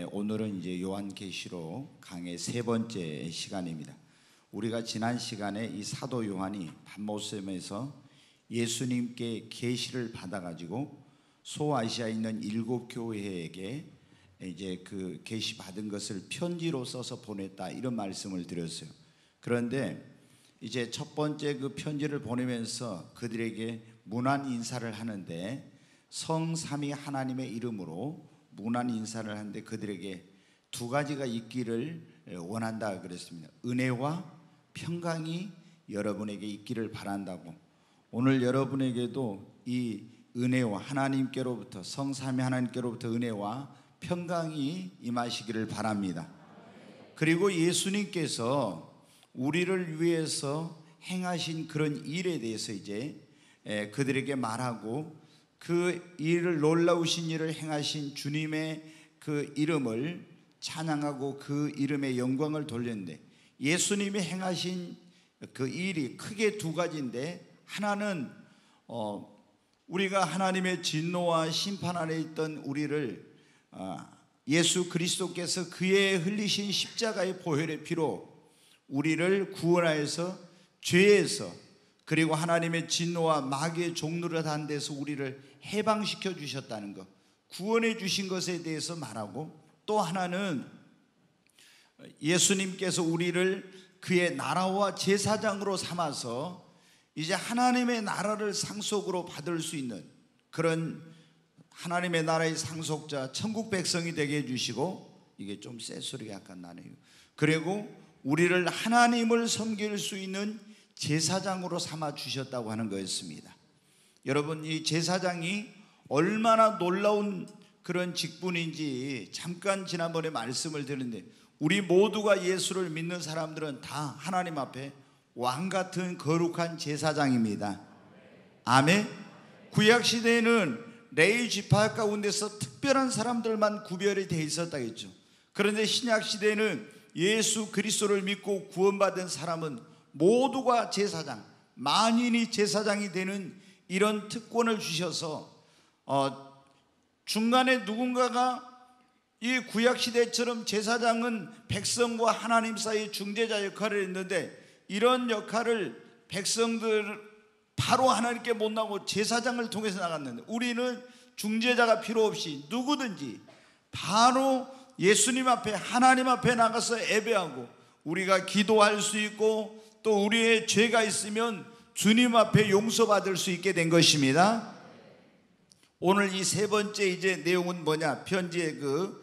오늘은 이제 요한계시록 강의 세 번째 시간입니다. 우리가 지난 시간에 이 사도 요한이 patmos에서 예수님께 계시를 받아가지고 소아시아에 있는 7교회에게 이제 그 계시 받은 것을 편지로 써서 보냈다, 이런 말씀을 드렸어요. 그런데 이제 첫 번째 그 편지를 보내면서 그들에게 문안 인사를 하는데, 성삼위 하나님의 이름으로 문안 인사를 하는데 그들에게 두 가지가 있기를 원한다 그랬습니다. 은혜와 평강이 여러분에게 있기를 바란다고. 오늘 여러분에게도 이 은혜와 하나님께로부터, 성삼위 하나님께로부터 은혜와 평강이 임하시기를 바랍니다. 그리고 예수님께서 우리를 위해서 행하신 그런 일에 대해서 이제 그들에게 말하고, 그 일을, 놀라우신 일을 행하신 주님의 그 이름을 찬양하고 그 이름의 영광을 돌렸는데, 예수님이 행하신 그 일이 크게 두 가지인데, 하나는 우리가 하나님의 진노와 심판 아래 있던 우리를 예수 그리스도께서 그의 흘리신 십자가의 보혈의 피로 우리를 구원하여서 죄에서, 그리고 하나님의 진노와 마귀의 종노릇 한 데서 우리를 해방시켜 주셨다는 것, 구원해 주신 것에 대해서 말하고, 또 하나는 예수님께서 우리를 그의 나라와 제사장으로 삼아서 이제 하나님의 나라를 상속으로 받을 수 있는 그런 하나님의 나라의 상속자, 천국 백성이 되게 해주시고, 이게 좀 새 소리가 약간 나네요. 그리고 우리를 하나님을 섬길 수 있는 제사장으로 삼아 주셨다고 하는 거였습니다. 여러분, 이 제사장이 얼마나 놀라운 그런 직분인지 잠깐 지난번에 말씀을 드렸는데, 우리 모두가 예수를 믿는 사람들은 다 하나님 앞에 왕 같은 거룩한 제사장입니다. 아멘. 구약 시대에는 레위 지파 가운데서 특별한 사람들만 구별이 되어 있었다겠죠. 그런데 신약 시대에는 예수 그리스도를 믿고 구원받은 사람은 모두가 제사장, 만인이 제사장이 되는 이런 특권을 주셔서 중간에 누군가가, 이 구약시대처럼 제사장은 백성과 하나님 사이의 중재자 역할을 했는데, 이런 역할을 백성들 바로 하나님께 못 나가고 제사장을 통해서 나갔는데, 우리는 중재자가 필요 없이 누구든지 바로 예수님 앞에, 하나님 앞에 나가서 예배하고, 우리가 기도할 수 있고, 또 우리의 죄가 있으면 주님 앞에 용서받을 수 있게 된 것입니다. 오늘 이 세 번째 이제 내용은 뭐냐, 편지의 그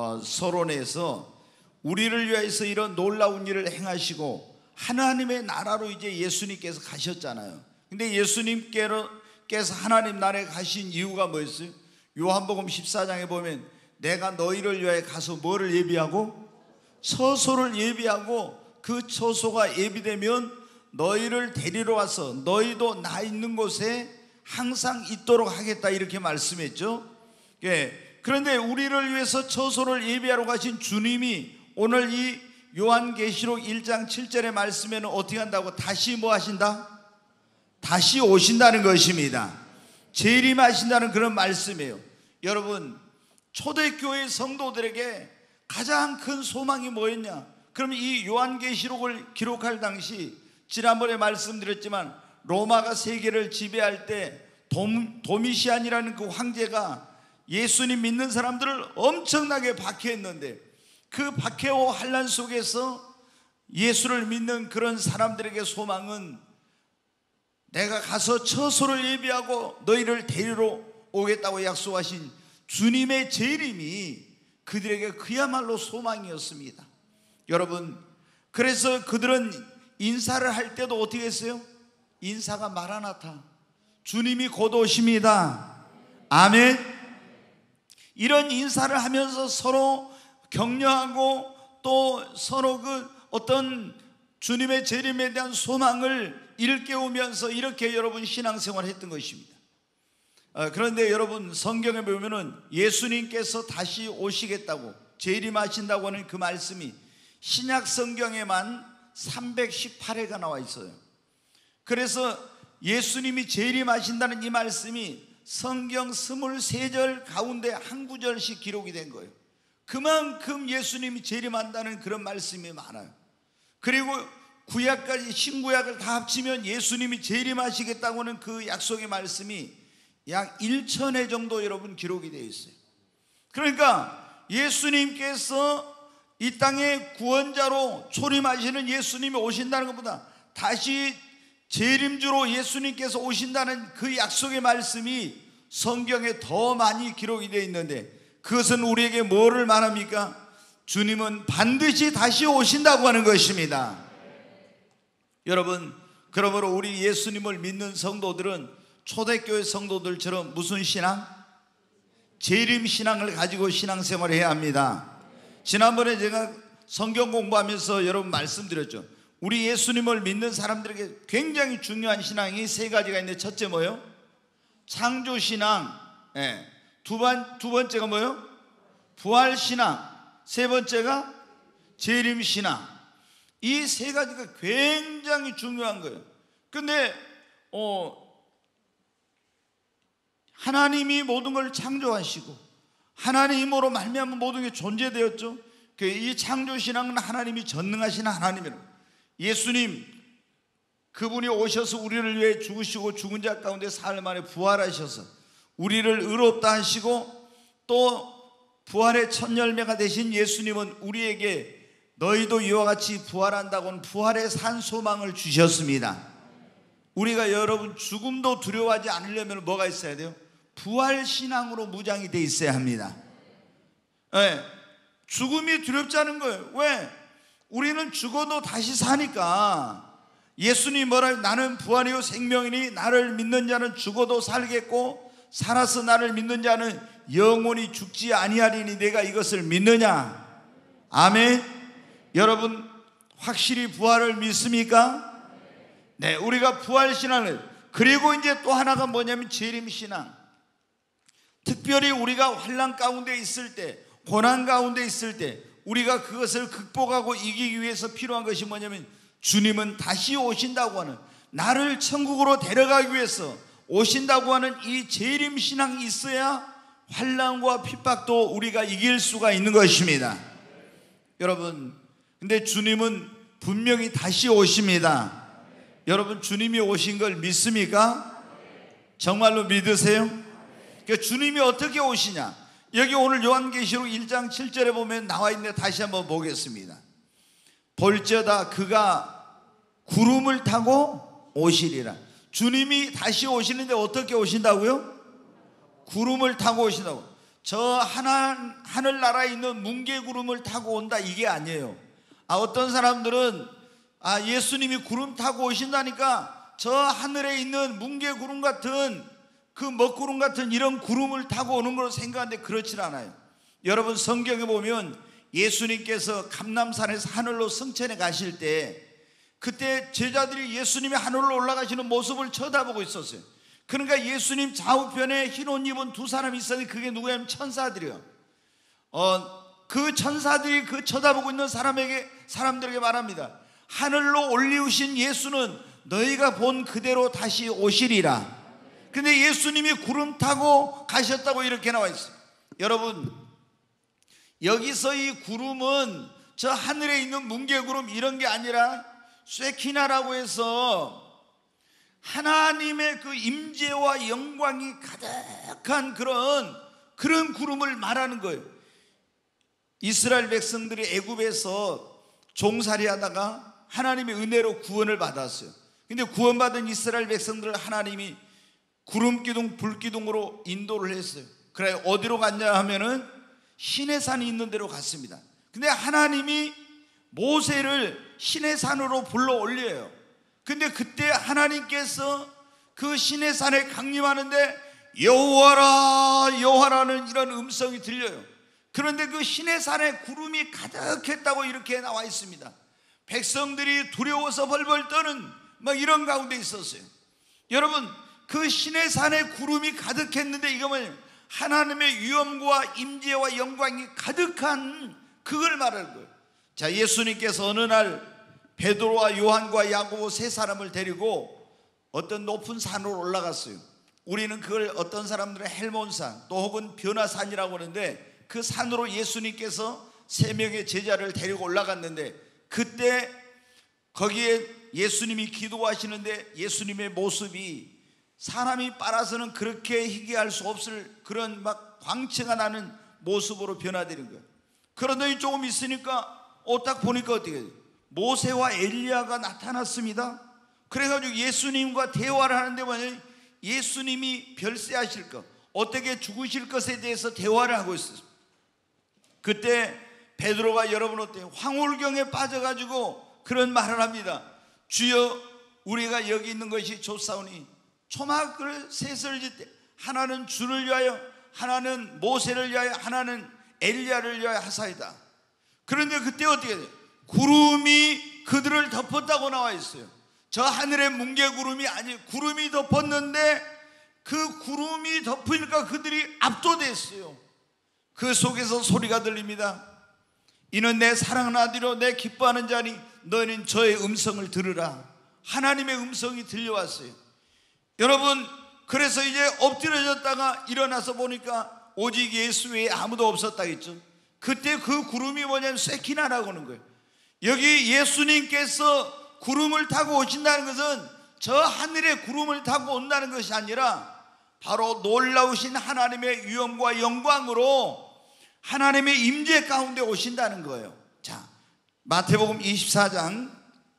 서론에서 우리를 위해서 이런 놀라운 일을 행하시고 하나님의 나라로 이제 예수님께서 가셨잖아요. 근데 예수님께서 하나님 나라에 가신 이유가 뭐였어요? 요한복음 14장에 보면 내가 너희를 위하여 가서 뭐를 예비하고? 처소를 예비하고, 그 처소가 예비되면 너희를 데리러 와서 너희도 나 있는 곳에 항상 있도록 하겠다, 이렇게 말씀했죠. 그런데 우리를 위해서 처소를 예비하러 가신 주님이 오늘 이 요한계시록 1장 7절의 말씀에는 어떻게 한다고? 다시 뭐 하신다? 다시 오신다는 것입니다. 재림하신다는 그런 말씀이에요. 여러분, 초대교회 성도들에게 가장 큰 소망이 뭐였냐? 그럼 이 요한계시록을 기록할 당시, 지난번에 말씀드렸지만 로마가 세계를 지배할 때 도미시안이라는 그 황제가 예수님 믿는 사람들을 엄청나게 박해했는데, 그 박해와 환난 속에서 예수를 믿는 그런 사람들에게 소망은 내가 가서 처소를 예비하고 너희를 데리러 오겠다고 약속하신 주님의 재림이 그들에게 그야말로 소망이었습니다. 여러분, 그래서 그들은 인사를 할 때도 어떻게 했어요? 인사가 마라나타, 주님이 곧 오십니다. 아멘. 이런 인사를 하면서 서로 격려하고, 또 서로 그 어떤 주님의 재림에 대한 소망을 일깨우면서 이렇게 여러분 신앙생활을 했던 것입니다. 그런데 여러분, 성경에 보면은 예수님께서 다시 오시겠다고, 재림하신다고 하는 그 말씀이 신약 성경에만 318회가 나와 있어요. 그래서 예수님이 재림하신다는 이 말씀이 성경 23절 가운데 한 구절씩 기록이 된 거예요. 그만큼 예수님이 재림한다는 그런 말씀이 많아요. 그리고 구약까지 신구약을 다 합치면 예수님이 재림하시겠다고는 그 약속의 말씀이 약 1,000회 정도 여러분 기록이 되어 있어요. 그러니까 예수님께서 이 땅에 구원자로 초림하시는 예수님이 오신다는 것보다 다시 재림주로 예수님께서 오신다는 그 약속의 말씀이 성경에 더 많이 기록이 되어 있는데, 그것은 우리에게 뭐를 말합니까? 주님은 반드시 다시 오신다고 하는 것입니다. 여러분, 그러므로 우리 예수님을 믿는 성도들은 초대교회 성도들처럼 무슨 신앙? 재림 신앙을 가지고 신앙생활을 해야 합니다. 지난번에 제가 성경 공부하면서 여러분 말씀드렸죠. 우리 예수님을 믿는 사람들에게 굉장히 중요한 신앙이 세 가지가 있는데, 첫째 뭐예요? 창조신앙. 두 번째가 뭐예요? 부활신앙. 세 번째가 재림신앙. 이 세 가지가 굉장히 중요한 거예요. 근데 하나님이 모든 걸 창조하시고 하나님으로 말미암아 모든 게 존재되었죠. 이 창조신앙은 하나님이 전능하신 하나님이라고. 예수님 그분이 오셔서 우리를 위해 죽으시고 죽은 자 가운데 사흘 만에 부활하셔서 우리를 의롭다 하시고, 또 부활의 첫 열매가 되신 예수님은 우리에게 너희도 이와 같이 부활한다고는 부활의 산 소망을 주셨습니다. 우리가 여러분 죽음도 두려워하지 않으려면 뭐가 있어야 돼요? 부활신앙으로 무장이 돼 있어야 합니다. 죽음이 두렵지 않은 거예요. 왜? 우리는 죽어도 다시 사니까. 예수님이 뭐라요? 나는 부활이요 생명이니 나를 믿는 자는 죽어도 살겠고 살아서 나를 믿는 자는 영원히 죽지 아니하리니 내가 이것을 믿느냐? 아멘. 여러분 확실히 부활을 믿습니까? 네, 우리가 부활신앙을. 그리고 이제 또 하나가 뭐냐면 재림신앙. 특별히 우리가 환난 가운데 있을 때, 고난 가운데 있을 때 우리가 그것을 극복하고 이기기 위해서 필요한 것이 뭐냐면 주님은 다시 오신다고 하는, 나를 천국으로 데려가기 위해서 오신다고 하는 이 재림신앙이 있어야 환난과 핍박도 우리가 이길 수가 있는 것입니다. 여러분, 근데 주님은 분명히 다시 오십니다. 여러분 주님이 오신 걸 믿습니까? 정말로 믿으세요? 그러니까 주님이 어떻게 오시냐, 여기 오늘 요한계시록 1장 7절에 보면 나와 있는데 다시 한번 보겠습니다. 볼지어다 그가 구름을 타고 오시리라. 주님이 다시 오시는데 어떻게 오신다고요? 구름을 타고 오신다고. 저 하늘나라에 있는 뭉게구름을 타고 온다 이게 아니에요. 어떤 사람들은 예수님이 구름 타고 오신다니까 저 하늘에 있는 뭉게구름 같은 그 먹구름 같은 이런 구름을 타고 오는 걸로 생각하는데 그렇지 않아요. 여러분 성경에 보면 예수님께서 감람산에서 하늘로 승천해 가실 때 그때 제자들이 예수님이 하늘로 올라가시는 모습을 쳐다보고 있었어요. 그러니까 예수님 좌우편에 흰 옷 입은 두 사람이 있었는데 그게 누구냐면 천사들이요. 그 천사들이 그 쳐다보고 있는 사람들에게 말합니다. 하늘로 올리우신 예수는 너희가 본 그대로 다시 오시리라. 근데 예수님이 구름 타고 가셨다고 이렇게 나와 있어요. 여러분 여기서 이 구름은 저 하늘에 있는 뭉게구름 이런 게 아니라 쇠키나라고 해서 하나님의 그 임재와 영광이 가득한 그런 구름을 말하는 거예요. 이스라엘 백성들이 애굽에서 종살이 하다가 하나님의 은혜로 구원을 받았어요. 근데 구원받은 이스라엘 백성들을 하나님이 구름기둥 불기둥으로 인도를 했어요. 그래 어디로 갔냐 하면은 시내산이 있는 데로 갔습니다. 근데 하나님이 모세를 시내산으로 불러 올려요. 근데 그때 하나님께서 그 시내산에 강림하는데 여호와라 여호와라는 이런 음성이 들려요. 그런데 그 시내산에 구름이 가득했다고 이렇게 나와 있습니다. 백성들이 두려워서 벌벌 떠는 이런 가운데 있었어요. 여러분 그 시내산에 구름이 가득했는데 이거 뭐냐면 하나님의 위엄과 임재와 영광이 가득한 그걸 말하는 거예요. 자, 예수님께서 어느 날 베드로와 요한과 야고보 세 사람을 데리고 어떤 높은 산으로 올라갔어요. 우리는 그걸 어떤 사람들은 헬몬산 또 혹은 변화산이라고 하는데 그 산으로 예수님께서 3명의 제자를 데리고 올라갔는데, 그때 거기에 예수님이 기도하시는데 예수님의 모습이 사람이 빨아서는 그렇게 희귀할 수 없을 그런 막 광채가 나는 모습으로 변화되는 거예요. 그러더니 조금 있으니까 딱 보니까 어떻게 돼요? 모세와 엘리야가 나타났습니다. 그래가지고 예수님과 대화를 하는데 뭐냐면 예수님이 별세하실 것, 어떻게 죽으실 것에 대해서 대화를 하고 있어요. 그때 베드로가 여러분 어때요? 황홀경에 빠져가지고 그런 말을 합니다. 주여, 우리가 여기 있는 것이 좋사오니 초막을 셋을 짓되 하나는 주를 위하여, 하나는 모세를 위하여, 하나는 엘리야를 위하여 하사이다. 그런데 그때 어떻게 돼요? 구름이 그들을 덮었다고 나와 있어요. 저 하늘의 뭉게구름이 아니, 구름이 덮었는데 그 구름이 덮으니까 그들이 압도됐어요. 그 속에서 소리가 들립니다. 이는 내 사랑하는 아들이요 내 기뻐하는 자니 너희는 저의 음성을 들으라. 하나님의 음성이 들려왔어요. 여러분, 그래서 이제 엎드려졌다가 일어나서 보니까 오직 예수 외에 아무도 없었다 했죠. 그때 그 구름이 뭐냐면 세키나라고 하는 거예요. 여기 예수님께서 구름을 타고 오신다는 것은 저 하늘의 구름을 타고 온다는 것이 아니라 바로 놀라우신 하나님의 위엄과 영광으로 하나님의 임재 가운데 오신다는 거예요. 자, 마태복음 24장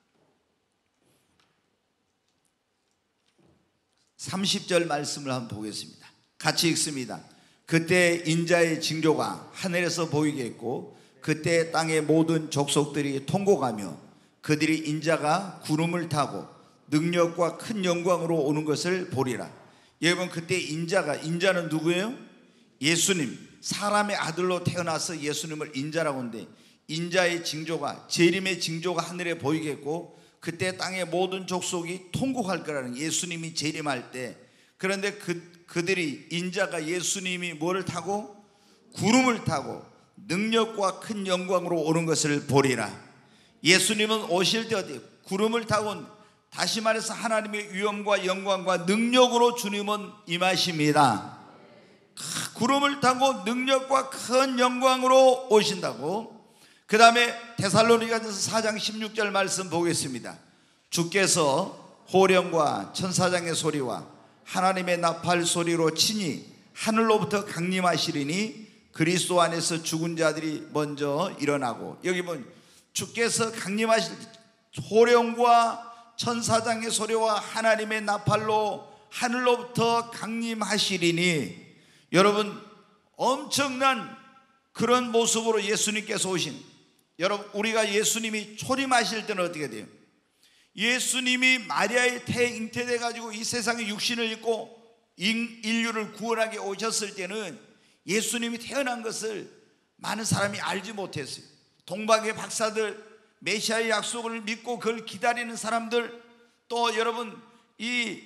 30절 말씀을 한번 보겠습니다. 같이 읽습니다. 그때 인자의 징조가 하늘에서 보이겠고 그때 땅의 모든 족속들이 통곡하며 그들이 인자가 구름을 타고 능력과 큰 영광으로 오는 것을 보리라. 여러분, 그때 인자는 누구예요? 예수님, 사람의 아들로 태어나서 예수님을 인자라고 하는데, 인자의 징조가, 재림의 징조가 하늘에 보이겠고 그때 땅의 모든 족속이 통곡할 거라는, 예수님이 재림할 때. 그런데 그들이, 인자가 예수님이 뭐를 타고? 구름을 타고 능력과 큰 영광으로 오는 것을 보리라. 예수님은 오실 때 어디 구름을 타고, 다시 말해서 하나님의 위엄과 영광과 능력으로 주님은 임하십니다. 구름을 타고 능력과 큰 영광으로 오신다고. 그 다음에 데살로니가전서 4장 16절 말씀 보겠습니다. 주께서 호령과 천사장의 소리와 하나님의 나팔 소리로 친히 하늘로부터 강림하시리니 그리스도 안에서 죽은 자들이 먼저 일어나고. 여기 보면 주께서 강림하실, 호령과 천사장의 소리와 하나님의 나팔로 하늘로부터 강림하시리니. 여러분, 엄청난 그런 모습으로 예수님께서 오신, 여러분, 우리가 예수님이 초림하실 때는 어떻게 돼요? 예수님이 마리아의 태에 잉태돼 가지고 이 세상에 육신을 입고 인류를 구원하게 오셨을 때는 예수님이 태어난 것을 많은 사람이 알지 못했어요. 동방의 박사들, 메시아의 약속을 믿고 그걸 기다리는 사람들, 또 여러분 이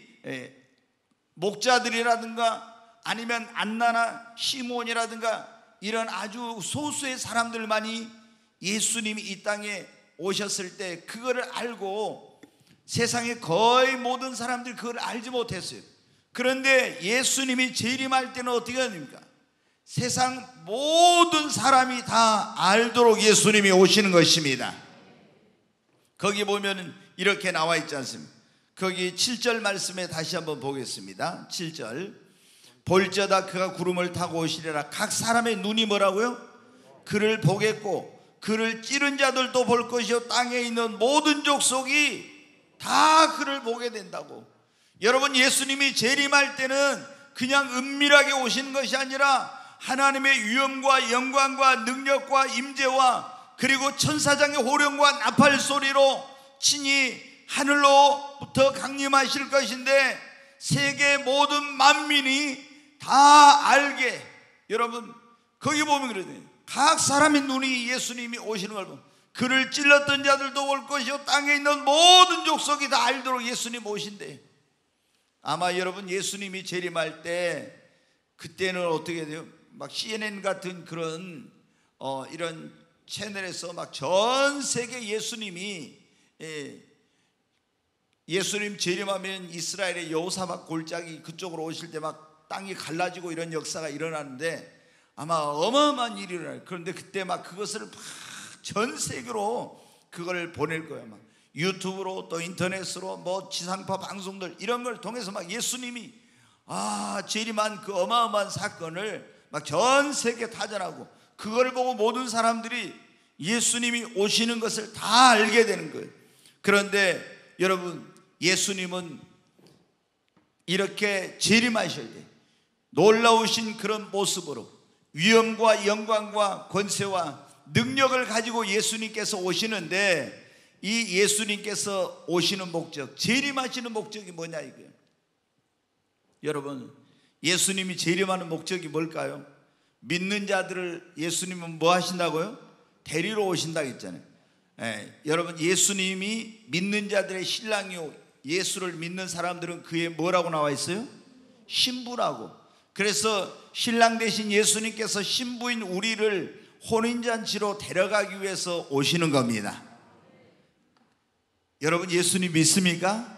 목자들이라든가 아니면 안나나 시몬이라든가 이런 아주 소수의 사람들만이 예수님이 이 땅에 오셨을 때 그거를 알고, 세상의 거의 모든 사람들이 그걸 알지 못했어요. 그런데 예수님이 재림할 때는 어떻게 됩니까? 세상 모든 사람이 다 알도록 예수님이 오시는 것입니다. 거기 보면 이렇게 나와 있지 않습니까? 거기 7절 말씀에 다시 한번 보겠습니다. 7절. 볼지어다 그가 구름을 타고 오시리라. 각 사람의 눈이 뭐라고요? 그를 보겠고 그를 찌른 자들도 볼 것이요 땅에 있는 모든 족속이 다 그를 보게 된다고. 여러분, 예수님이 재림할 때는 그냥 은밀하게 오시는 것이 아니라 하나님의 위엄과 영광과 능력과 임재와 그리고 천사장의 호령과 나팔 소리로 친히 하늘로부터 강림하실 것인데, 세계 모든 만민이 다 알게. 여러분, 거기 보면 그러거든요. 각 사람의 눈이 예수님이 오시는 걸 보면 그를 찔렀던 자들도 올 것이요 땅에 있는 모든 족속이 다 알도록 예수님 오신대. 아마 여러분, 예수님이 재림할 때 그때는 어떻게 돼요? 막 CNN 같은 그런 이런 채널에서 막 전 세계 예수님이 예수님 재림하면 이스라엘의 여호사밧 골짜기 그쪽으로 오실 때 막 땅이 갈라지고 이런 역사가 일어나는데, 아마 어마어마한 일이 일어나요. 그런데 그때 막 그것을 막 전 세계로 그걸 보낼 거예요. 막 유튜브로 또 인터넷으로 뭐 지상파 방송들 이런 걸 통해서 막 예수님이 재림한 그 어마어마한 사건을 막 전 세계 타전하고, 그걸 보고 모든 사람들이 예수님이 오시는 것을 다 알게 되는 거예요. 그런데 여러분, 예수님은 이렇게 재림하셔야 돼요. 놀라우신 그런 모습으로 위엄과 영광과 권세와 능력을 가지고 예수님께서 오시는데, 이 예수님께서 오시는 목적, 재림하시는 목적이 뭐냐 이거예요. 여러분, 예수님이 재림하는 목적이 뭘까요? 믿는 자들을 예수님은 뭐 하신다고요? 데리러 오신다고 했잖아요. 여러분, 예수님이 믿는 자들의 신랑이요, 예수를 믿는 사람들은 그의 뭐라고 나와 있어요? 신부라고. 그래서 신랑 되신 예수님께서 신부인 우리를 혼인잔치로 데려가기 위해서 오시는 겁니다. 여러분, 예수님 믿습니까?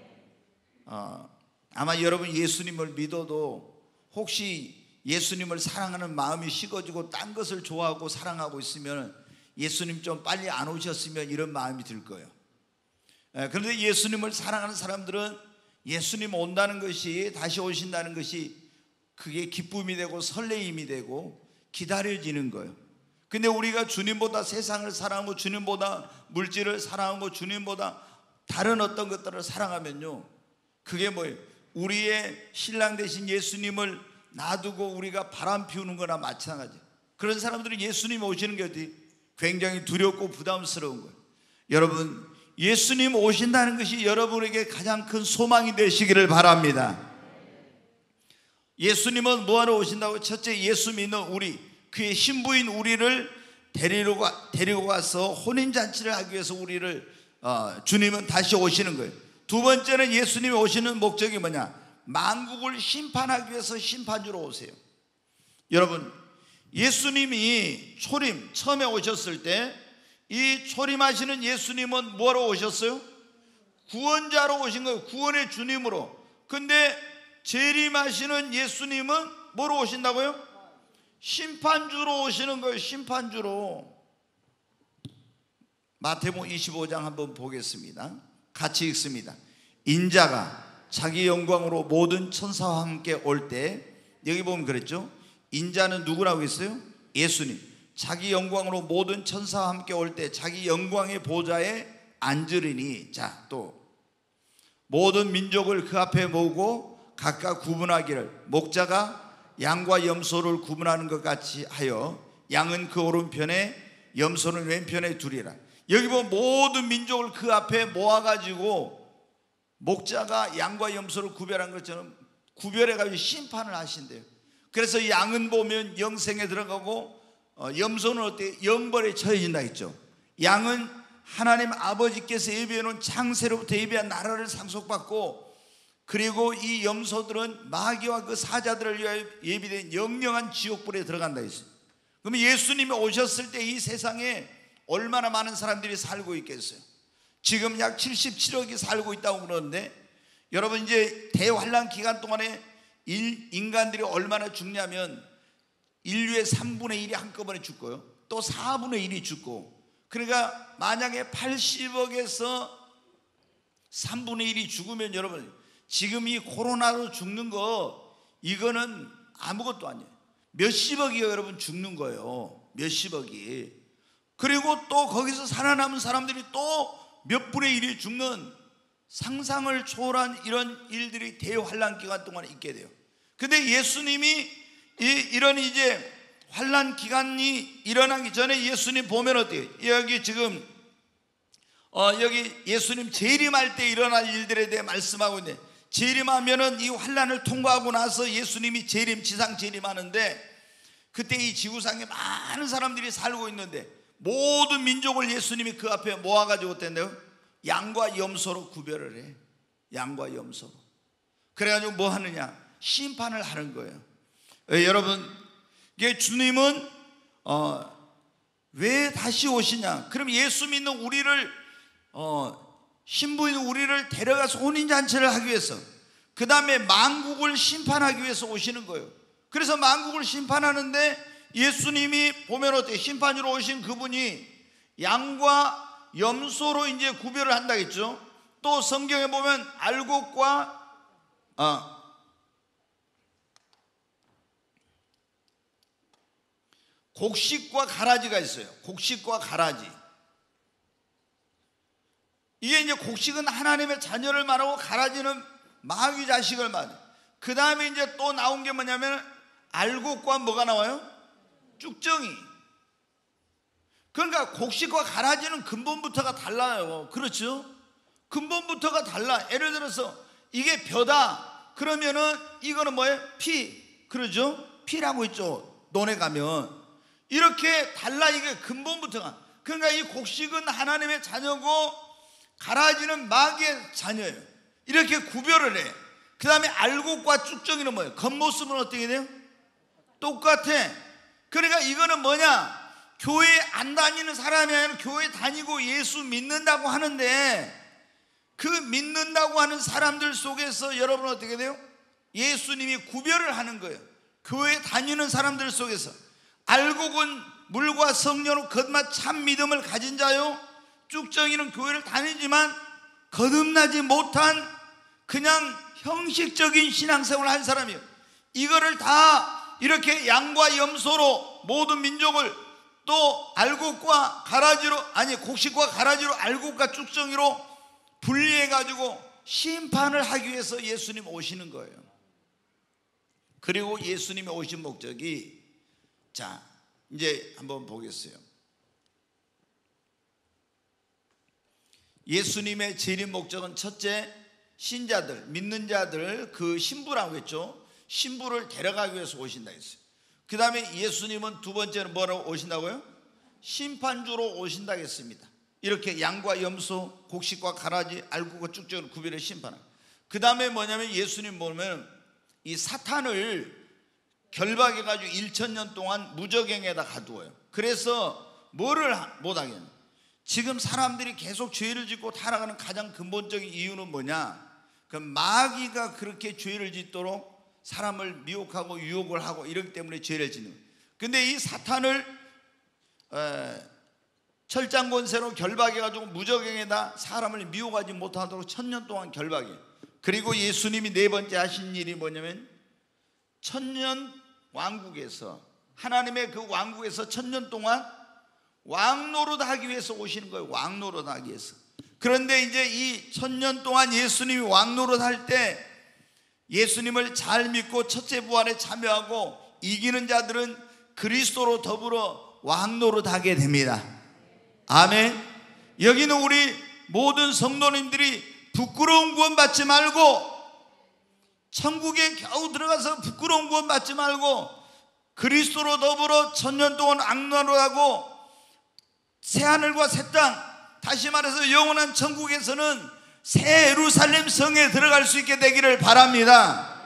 아마 여러분 예수님을 믿어도 혹시 예수님을 사랑하는 마음이 식어지고 딴 것을 좋아하고 사랑하고 있으면 예수님 좀 빨리 안 오셨으면 이런 마음이 들 거예요. 그런데 예수님을 사랑하는 사람들은 예수님 온다는 것이, 다시 오신다는 것이 그게 기쁨이 되고 설레임이 되고 기다려지는 거예요. 근데 우리가 주님보다 세상을 사랑하고 주님보다 물질을 사랑하고 주님보다 다른 어떤 것들을 사랑하면요, 그게 뭐예요? 우리의 신랑 되신 예수님을 놔두고 우리가 바람 피우는 거나 마찬가지예요. 그런 사람들은 예수님 오시는 게 어디 굉장히 두렵고 부담스러운 거예요. 여러분, 예수님 오신다는 것이 여러분에게 가장 큰 소망이 되시기를 바랍니다. 예수님은 뭐하러 오신다고? 첫째, 예수 믿는 우리, 그의 신부인 우리를 데리고 가서 혼인잔치를 하기 위해서 우리를 주님은 다시 오시는 거예요. 두 번째는 예수님이 오시는 목적이 뭐냐? 만국을 심판하기 위해서 심판주로 오세요. 여러분, 예수님이 초림 처음에 오셨을 때 이 초림하시는 예수님은 뭐하러 오셨어요? 구원자로 오신 거예요. 구원의 주님으로. 근데 재림하시는 예수님은 뭐로 오신다고요? 심판주로 오시는 거예요. 심판주로. 마태복음 25장 한번 보겠습니다. 같이 읽습니다. 인자가 자기 영광으로 모든 천사와 함께 올 때, 여기 보면 그랬죠? 인자는 누구라고 했어요? 예수님. 자기 영광으로 모든 천사와 함께 올 때 자기 영광의 보좌에 앉으리니, 자, 또 모든 민족을 그 앞에 모으고 각각 구분하기를, 목자가 양과 염소를 구분하는 것 같이 하여 양은 그 오른편에 염소는 왼편에 두리라. 여기 보면 모든 민족을 그 앞에 모아가지고 목자가 양과 염소를 구별한 것처럼 구별해가지고 심판을 하신대요. 그래서 양은 보면 영생에 들어가고 염소는 어때요? 영벌에 처해진다 했죠. 양은 하나님 아버지께서 예비해 놓은 창세로부터 예비한 나라를 상속받고, 그리고 이 염소들은 마귀와 그 사자들을 위하여 예비된 영영한 지옥불에 들어간다 했어요. 그러면 예수님이 오셨을 때 이 세상에 얼마나 많은 사람들이 살고 있겠어요? 지금 약 77억이 살고 있다고 그러는데, 여러분, 이제 대환란 기간 동안에 인간들이 얼마나 죽냐면 인류의 3분의 1이 한꺼번에 죽고요, 또 4분의 1이 죽고, 그러니까 만약에 80억에서 3분의 1이 죽으면, 여러분, 지금 이 코로나로 죽는 거 이거는 아무것도 아니에요. 몇십억이요 여러분 죽는 거예요. 몇십억이. 그리고 또 거기서 살아남은 사람들이 또 몇 분의 1이 죽는 상상을 초월한 이런 일들이 대환란 기간 동안에 있게 돼요. 근데 예수님이 이런 이제 환란 기간이 일어나기 전에 예수님 보면 어때요? 여기 지금 여기 예수님 재림할 때 일어날 일들에 대해 말씀하고 있는데, 재림하면은 이 환란을 통과하고 나서 예수님이 지상 재림하는데, 그때 이 지구상에 많은 사람들이 살고 있는데 모든 민족을 예수님이 그 앞에 모아가지고 어땠나요? 양과 염소로 구별을 해. 양과 염소로. 그래가지고 뭐 하느냐? 심판을 하는 거예요. 여러분, 이게 주님은 왜 다시 오시냐? 그럼 예수 믿는 우리를 신부인 우리를 데려가서 혼인잔치를 하기 위해서, 그 다음에 만국을 심판하기 위해서 오시는 거예요. 그래서 만국을 심판하는데 예수님이 보면 어때요? 심판으로 오신 그분이 양과 염소로 이제 구별을 한다겠죠. 또 성경에 보면 알곡과 곡식과 가라지가 있어요. 곡식과 가라지. 이게 이제 곡식은 하나님의 자녀를 말하고 가라지는 마귀 자식을 말해요. 그 다음에 이제 또 나온 게 뭐냐면 알곡과 뭐가 나와요? 쭉정이. 그러니까 곡식과 가라지는 근본부터가 달라요. 그렇죠? 근본부터가 달라. 예를 들어서 이게 벼다 그러면은 이거는 뭐예요? 피. 그러죠? 피라고 있죠. 논에 가면 이렇게 달라. 이게 근본부터가. 그러니까 이 곡식은 하나님의 자녀고 가라지는 마귀의 자녀예요. 이렇게 구별을 해. 그 다음에 알곡과 쭉정이는 뭐예요? 겉모습은 어떻게 돼요? 똑같아. 그러니까 이거는 뭐냐? 교회 안 다니는 사람이 아니라 교회 다니고 예수 믿는다고 하는데 그 믿는다고 하는 사람들 속에서 여러분 어떻게 돼요? 예수님이 구별을 하는 거예요. 교회 다니는 사람들 속에서 알곡은 물과 성령으로 겉맛 참 믿음을 가진 자요, 쭉정이는 교회를 다니지만 거듭나지 못한 그냥 형식적인 신앙생활을 한 사람이에요. 이거를 다 이렇게 양과 염소로 모든 민족을 또 알곡과 가라지로, 아니 곡식과 가라지로, 알곡과 쭉정이로 분리해 가지고 심판을 하기 위해서 예수님 오시는 거예요. 그리고 예수님이 오신 목적이, 자 이제 한번 보겠어요. 예수님의 재림 목적은 첫째, 신자들, 믿는 자들, 그 신부라고 했죠. 신부를 데려가기 위해서 오신다 했어요. 그 다음에 예수님은 두 번째는 뭐라고 오신다고요? 심판주로 오신다 했습니다. 이렇게 양과 염소, 곡식과 가라지, 알곡과 쭉정을 구별해 심판하고, 그 다음에 뭐냐면 예수님 보면 이 사탄을 결박해 가지고 1000년 동안 무저갱에다 가두어요. 그래서 뭐를 못하겠냐, 지금 사람들이 계속 죄를 짓고 타락하는 가장 근본적인 이유는 뭐냐, 그 마귀가 그렇게 죄를 짓도록 사람을 미혹하고 유혹을 하고 이렇기 때문에 죄를 짓는 거예요. 근데 이 사탄을 철장 권세로 결박해 가지고 무저갱에다 사람을 미혹하지 못하도록 1000년 동안 결박해요. 그리고 예수님이 네 번째 하신 일이 뭐냐면 천년 왕국에서, 하나님의 그 왕국에서 1000년 동안 왕노릇 하기 위해서 오시는 거예요. 왕노릇 하기 위해서. 그런데 이제 이 1000년 동안 예수님이 왕노릇 할 때 예수님을 잘 믿고 첫째 부활에 참여하고 이기는 자들은 그리스도로 더불어 왕노릇 하게 됩니다. 아멘. 여기는 우리 모든 성도님들이 부끄러운 구원 받지 말고, 천국에 겨우 들어가서 부끄러운 구원 받지 말고 그리스도로 더불어 1000년 동안 왕노릇하고 새하늘과 새 땅, 다시 말해서 영원한 천국에서는 새 예루살렘 성에 들어갈 수 있게 되기를 바랍니다.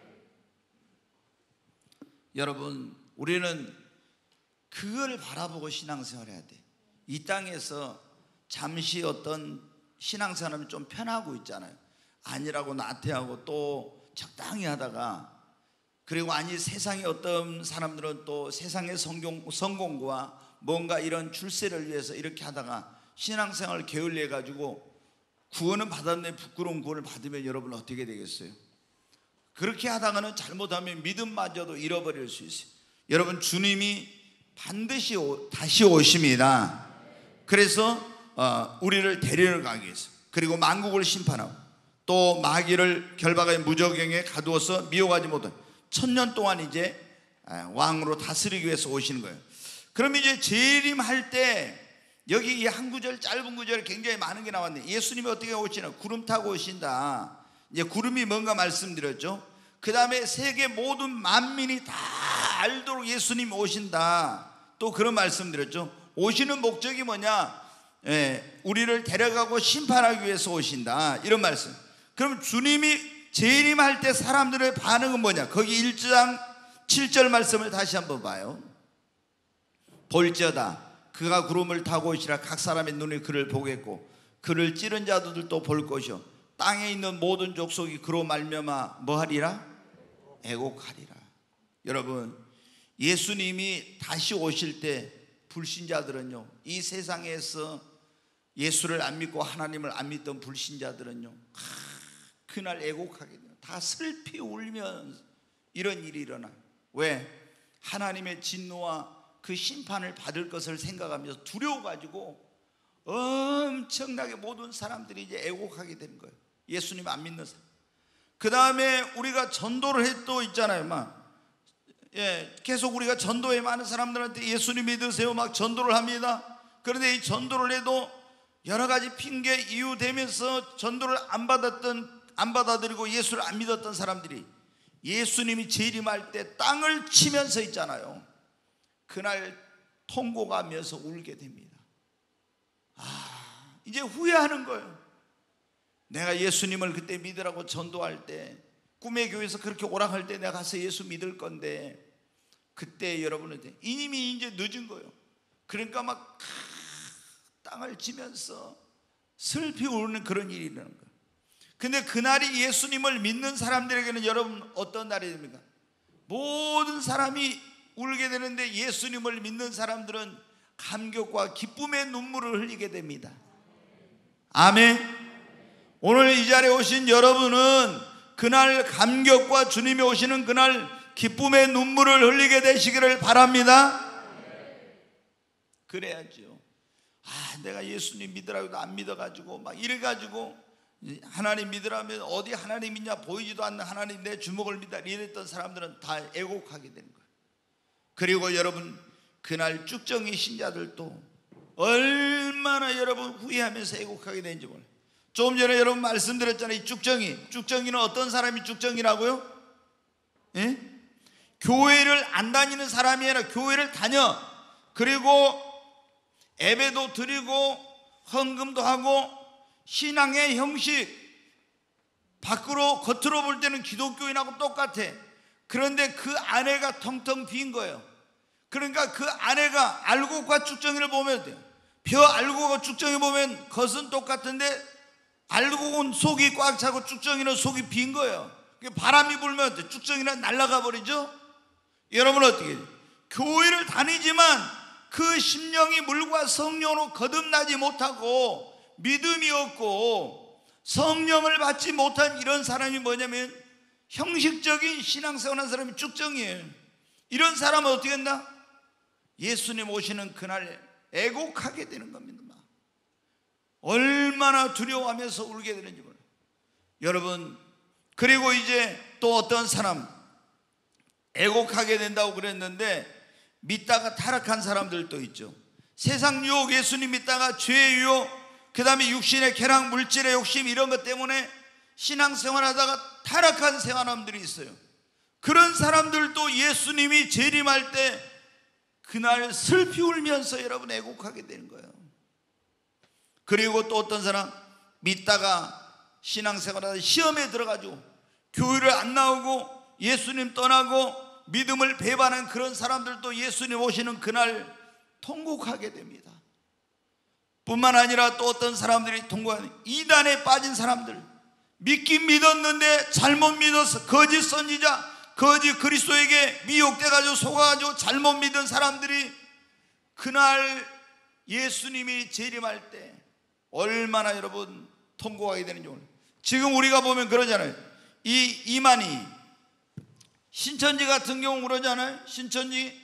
여러분, 우리는 그걸 바라보고 신앙생활을 해야 돼. 이 땅에서 잠시 어떤 신앙생활은 좀 편하고 있잖아요. 아니라고 나태하고 또 적당히 하다가, 그리고 아니 세상에 어떤 사람들은 또 세상의 성공과 뭔가 이런 출세를 위해서 이렇게 하다가 신앙생활을 게을리해 가지고 구원은 받았는데 부끄러운 구원을 받으면 여러분 어떻게 되겠어요? 그렇게 하다가는 잘못하면 믿음마저도 잃어버릴 수 있어요. 여러분, 주님이 반드시 다시 오십니다. 그래서 우리를 데리러 가기 위해서, 그리고 만국을 심판하고 또 마귀를 결박하여 무저갱에 가두어서 미혹하지 못한 1000년 동안 이제 왕으로 다스리기 위해서 오시는 거예요. 그럼 이제 재림할 때 여기 이 한 구절, 짧은 구절에 굉장히 많은 게 나왔네. 예수님이 어떻게 오시나? 구름 타고 오신다. 이제 구름이 뭔가 말씀드렸죠. 그 다음에 세계 모든 만민이 다 알도록 예수님이 오신다. 또 그런 말씀드렸죠. 오시는 목적이 뭐냐? 우리를 데려가고 심판하기 위해서 오신다. 이런 말씀. 그럼 주님이 재림할 때 사람들의 반응은 뭐냐? 거기 1장 7절 말씀을 다시 한번 봐요. 볼지어다 그가 구름을 타고 오시라. 각 사람의 눈이 그를 보겠고 그를 찌른 자들도 볼 것이요 땅에 있는 모든 족속이 그로 말미암아 뭐하리라? 애곡하리라. 여러분, 예수님이 다시 오실 때 불신자들은요, 이 세상에서 예수를 안 믿고 하나님을 안 믿던 불신자들은요, 그날 애곡하게 돼요. 다 슬피 울면서 이런 일이 일어나. 왜? 하나님의 진노와 그 심판을 받을 것을 생각하면서 두려워가지고 엄청나게 모든 사람들이 이제 애곡하게 되는 거예요. 예수님 안 믿는 사람. 그 다음에 우리가 전도를 해도 있잖아요. 계속 우리가 전도에 많은 사람들한테 예수님 믿으세요 막 전도를 합니다. 그런데 이 전도를 해도 여러 가지 핑계 이유 대면서 전도를 안 받아들이고 예수를 안 믿었던 사람들이 예수님이 재림할 때 땅을 치면서 있잖아요. 그날 통곡하면서 울게 됩니다. 이제 후회하는 거예요. 내가 예수님을 그때 믿으라고 전도할 때, 꿈의 교회에서 그렇게 오락할 때 내가 가서 예수 믿을 건데, 그때 여러분한테 이미 이제 늦은 거예요. 그러니까 막 땅을 치면서 슬피 우는 그런 일이 일어나는 거예요. 근데 그날이 예수님을 믿는 사람들에게는 여러분 어떤 날이 됩니까? 모든 사람이 울게 되는데 예수님을 믿는 사람들은 감격과 기쁨의 눈물을 흘리게 됩니다. 아멘. 오늘 이 자리에 오신 여러분은 그날 감격과 주님이 오시는 그날 기쁨의 눈물을 흘리게 되시기를 바랍니다. 그래야죠. 내가 예수님 믿으라고도 안 믿어가지고 막 이래가지고 하나님 믿으라면 어디 하나님 있냐, 보이지도 않는 하나님 내 주먹을 믿다 이랬던 사람들은 다 애곡하게 되는 거예요. 그리고 여러분, 그날 쭉정이 신자들도 얼마나 여러분 후회하면서 애곡하게 되는지 몰라요. 조금 전에 여러분 말씀드렸잖아요. 이 쭉정이는 어떤 사람이 쭉정이라고요? 예? 교회를 안 다니는 사람이 아니라 교회를 다녀. 그리고 예배도 드리고 헌금도 하고 신앙의 형식 겉으로 볼 때는 기독교인하고 똑같아. 그런데 그 안에가 텅텅 빈 거예요. 그러니까 그 안에가 알곡과 쭉정이를 보면 돼요. 벼 알곡과 쭉정이 보면 겉은 똑같은데 알곡은 속이 꽉 차고 쭉정이는 속이 빈 거예요. 바람이 불면 어때? 쭉정이는 날아가 버리죠. 여러분 어떻게 해요? 교회를 다니지만 그 심령이 물과 성령으로 거듭나지 못하고 믿음이 없고 성령을 받지 못한 이런 사람이 뭐냐면 형식적인 신앙생활하는 사람이 쭉정이에요. 이런 사람은 어떻게 한다? 예수님 오시는 그날 애곡하게 되는 겁니다. 얼마나 두려워하면서 울게 되는지 몰라요. 여러분, 그리고 이제 또 어떤 사람 애곡하게 된다고 그랬는데 믿다가 타락한 사람들도 있죠. 세상 유혹, 예수님 믿다가 죄의 유혹, 그 다음에 육신의 쾌락, 물질의 욕심 이런 것 때문에 신앙생활하다가 타락한 사람들이 있어요. 그런 사람들도 예수님이 재림할 때 그날 슬피 울면서 여러분 애곡하게 되는 거예요. 그리고 또 어떤 사람 믿다가 신앙생활하다 시험에 들어가지고 교회를 안 나오고 예수님 떠나고 믿음을 배반한 그런 사람들도 예수님 오시는 그날 통곡하게 됩니다. 뿐만 아니라 또 어떤 사람들이 통곡하는 이단에 빠진 사람들, 믿긴 믿었는데 잘못 믿어서 거짓 선지자, 거짓 그리스도에게 미혹돼가지고 속아가지고 잘못 믿은 사람들이 그날 예수님이 재림할 때 얼마나 여러분 통곡하게 되는지 몰라요. 지금 우리가 보면 그러잖아요. 이 이만희 신천지 같은 경우 그러잖아요. 신천지,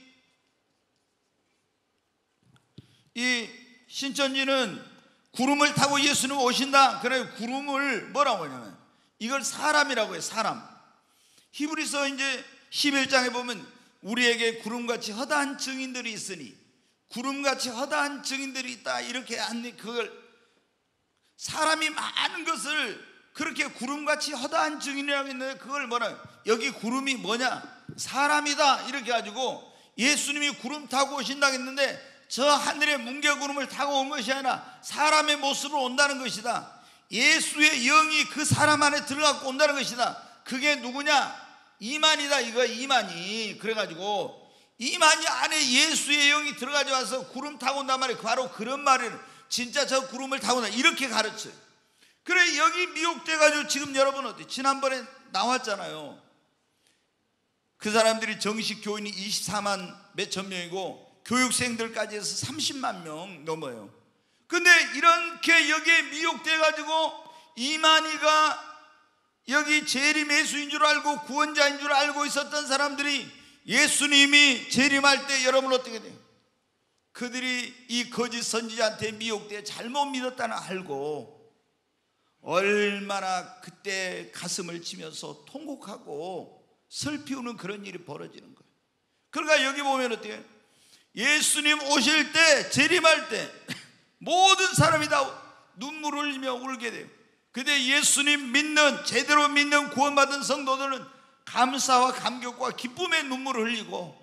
이 신천지는 구름을 타고 예수님 오신다. 그래, 구름을 뭐라고 하냐면 이걸 사람이라고 해요. 사람. 히브리서 이제 11장에 보면 우리에게 구름같이 허다한 증인들이 있으니, 구름같이 허다한 증인들이 있다 이렇게 안, 그걸 사람이 많은 것을 그렇게 구름같이 허다한 증인이라고 했는데 그걸 뭐라, 여기 구름이 뭐냐, 사람이다 이렇게 가지고 예수님이 구름 타고 오신다고 했는데 저 하늘의 뭉게구름을 타고 온 것이 아니라 사람의 모습으로 온다는 것이다. 예수의 영이 그 사람 안에 들어가고 온다는 것이다. 그게 누구냐? 이만이다. 이거 이만이. 그래가지고 이만이 안에 예수의 영이 들어가지 와서 구름 타고 온단 말이에요. 바로 그런 말을 진짜 저 구름을 타고 온다 이렇게 가르쳐요. 그래, 여기 미혹돼가지고 지금 여러분 어때? 지난번에 나왔잖아요. 그 사람들이 정식 교인이 24만 몇천 명이고 교육생들까지 해서 30만 명 넘어요. 근데 이렇게 여기에 미혹돼 가지고 이만희가 여기 재림 예수인 줄 알고 구원자인 줄 알고 있었던 사람들이 예수님이 재림할 때 여러분 어떻게 돼요? 그들이 이 거짓 선지자한테 미혹돼 잘못 믿었다는 알고 얼마나 그때 가슴을 치면서 통곡하고 슬피우는 그런 일이 벌어지는 거예요. 그러니까 여기 보면 어때요? 예수님 오실 때, 재림할 때 모든 사람이 다 눈물을 흘리며 울게 돼요. 근데 예수님 믿는, 제대로 믿는 구원받은 성도들은 감사와 감격과 기쁨의 눈물을 흘리고,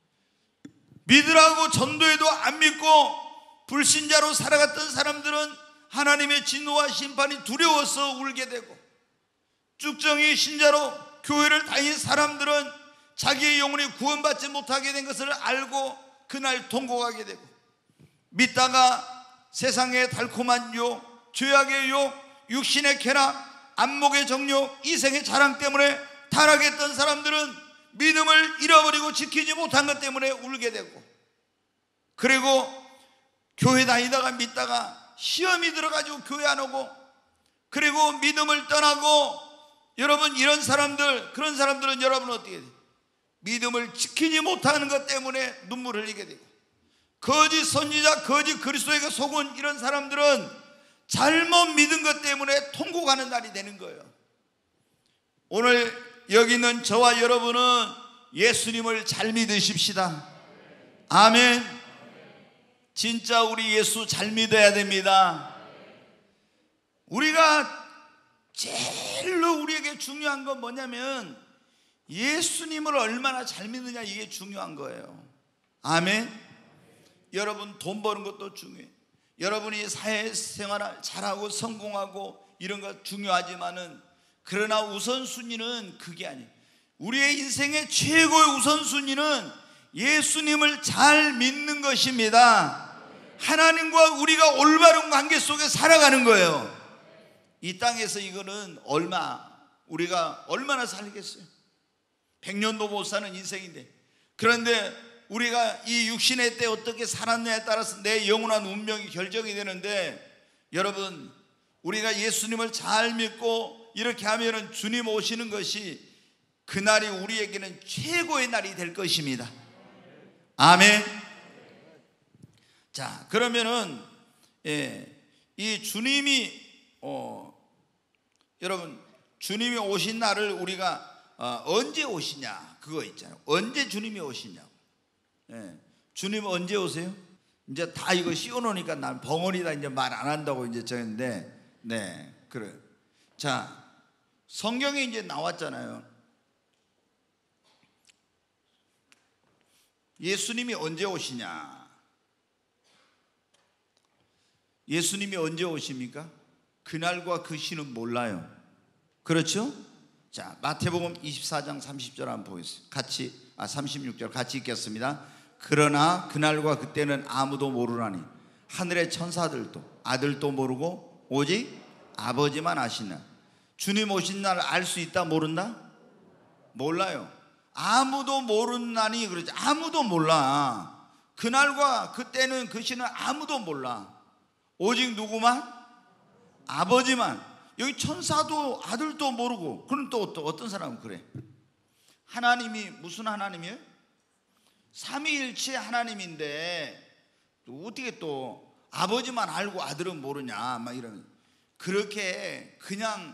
믿으라고 전도해도 안 믿고 불신자로 살아갔던 사람들은 하나님의 진노와 심판이 두려워서 울게 되고, 쭉정이 신자로 교회를 다닌 사람들은 자기의 영혼이 구원받지 못하게 된 것을 알고 그날 통곡하게 되고, 믿다가 세상의 달콤한 유혹, 죄악의 유혹, 육신의 쾌락, 안목의 정욕, 이생의 자랑 때문에 타락했던 사람들은 믿음을 잃어버리고 지키지 못한 것 때문에 울게 되고, 그리고 교회 다니다가 믿다가 시험이 들어가지고 교회 안 오고, 그리고 믿음을 떠나고, 여러분 이런 사람들, 그런 사람들은 여러분 어떻게 돼요? 믿음을 지키지 못하는 것 때문에 눈물을 흘리게 되고, 거짓 선지자, 거짓 그리스도에게 속은 이런 사람들은 잘못 믿은 것 때문에 통곡하는 날이 되는 거예요. 오늘 여기 있는 저와 여러분은 예수님을 잘 믿으십시다. 아멘. 진짜 우리 예수 잘 믿어야 됩니다. 우리가 제일로 우리에게 중요한 건 뭐냐면 예수님을 얼마나 잘 믿느냐, 이게 중요한 거예요. 아멘. 여러분 돈 버는 것도 중요해요. 여러분이 사회생활을 잘하고 성공하고 이런 거 중요하지만은, 그러나 우선순위는 그게 아니에요. 우리의 인생의 최고의 우선순위는 예수님을 잘 믿는 것입니다. 하나님과 우리가 올바른 관계 속에 살아가는 거예요. 이 땅에서 이거는 우리가 얼마나 살겠어요? 100년도 못 사는 인생인데, 그런데 우리가 이 육신의 때 어떻게 살았느냐에 따라서 내 영원한 운명이 결정이 되는데, 여러분 우리가 예수님을 잘 믿고 이렇게 하면은 주님 오시는 것이, 그날이 우리에게는 최고의 날이 될 것입니다. 아멘. 자, 그러면은 이 주님이 여러분 주님이 오신 날을 우리가 언제 오시냐, 그거 있잖아요. 언제 주님이 오시냐. 주님 언제 오세요? 이제 다 이거 씌워놓으니까 난 벙어리다 이제 말 안 한다고 이제 저랬는데, 네, 그래. 자, 성경에 이제 나왔잖아요. 예수님이 언제 오시냐? 예수님이 언제 오십니까? 그날과 그 시는 몰라요. 그렇죠? 자, 마태복음 24장 30절 한번 보겠습니다. 36절 같이 읽겠습니다. 그러나 그날과 그때는 아무도 모르나니 하늘의 천사들도 아들도 모르고 오직 아버지만 아시나. 주님 오신 날 알 수 있다, 모른다? 몰라요. 아무도 모르나니, 그러지. 아무도 몰라. 그날과 그때는 그 시는 아무도 몰라. 오직 누구만? 아버지만. 여기 천사도 아들도 모르고. 그럼 또 어떤 사람은 그래? 하나님이 무슨 하나님이에요? 삼위일체 하나님인데 또 어떻게 또 아버지만 알고 아들은 모르냐, 막 이런. 그렇게 그냥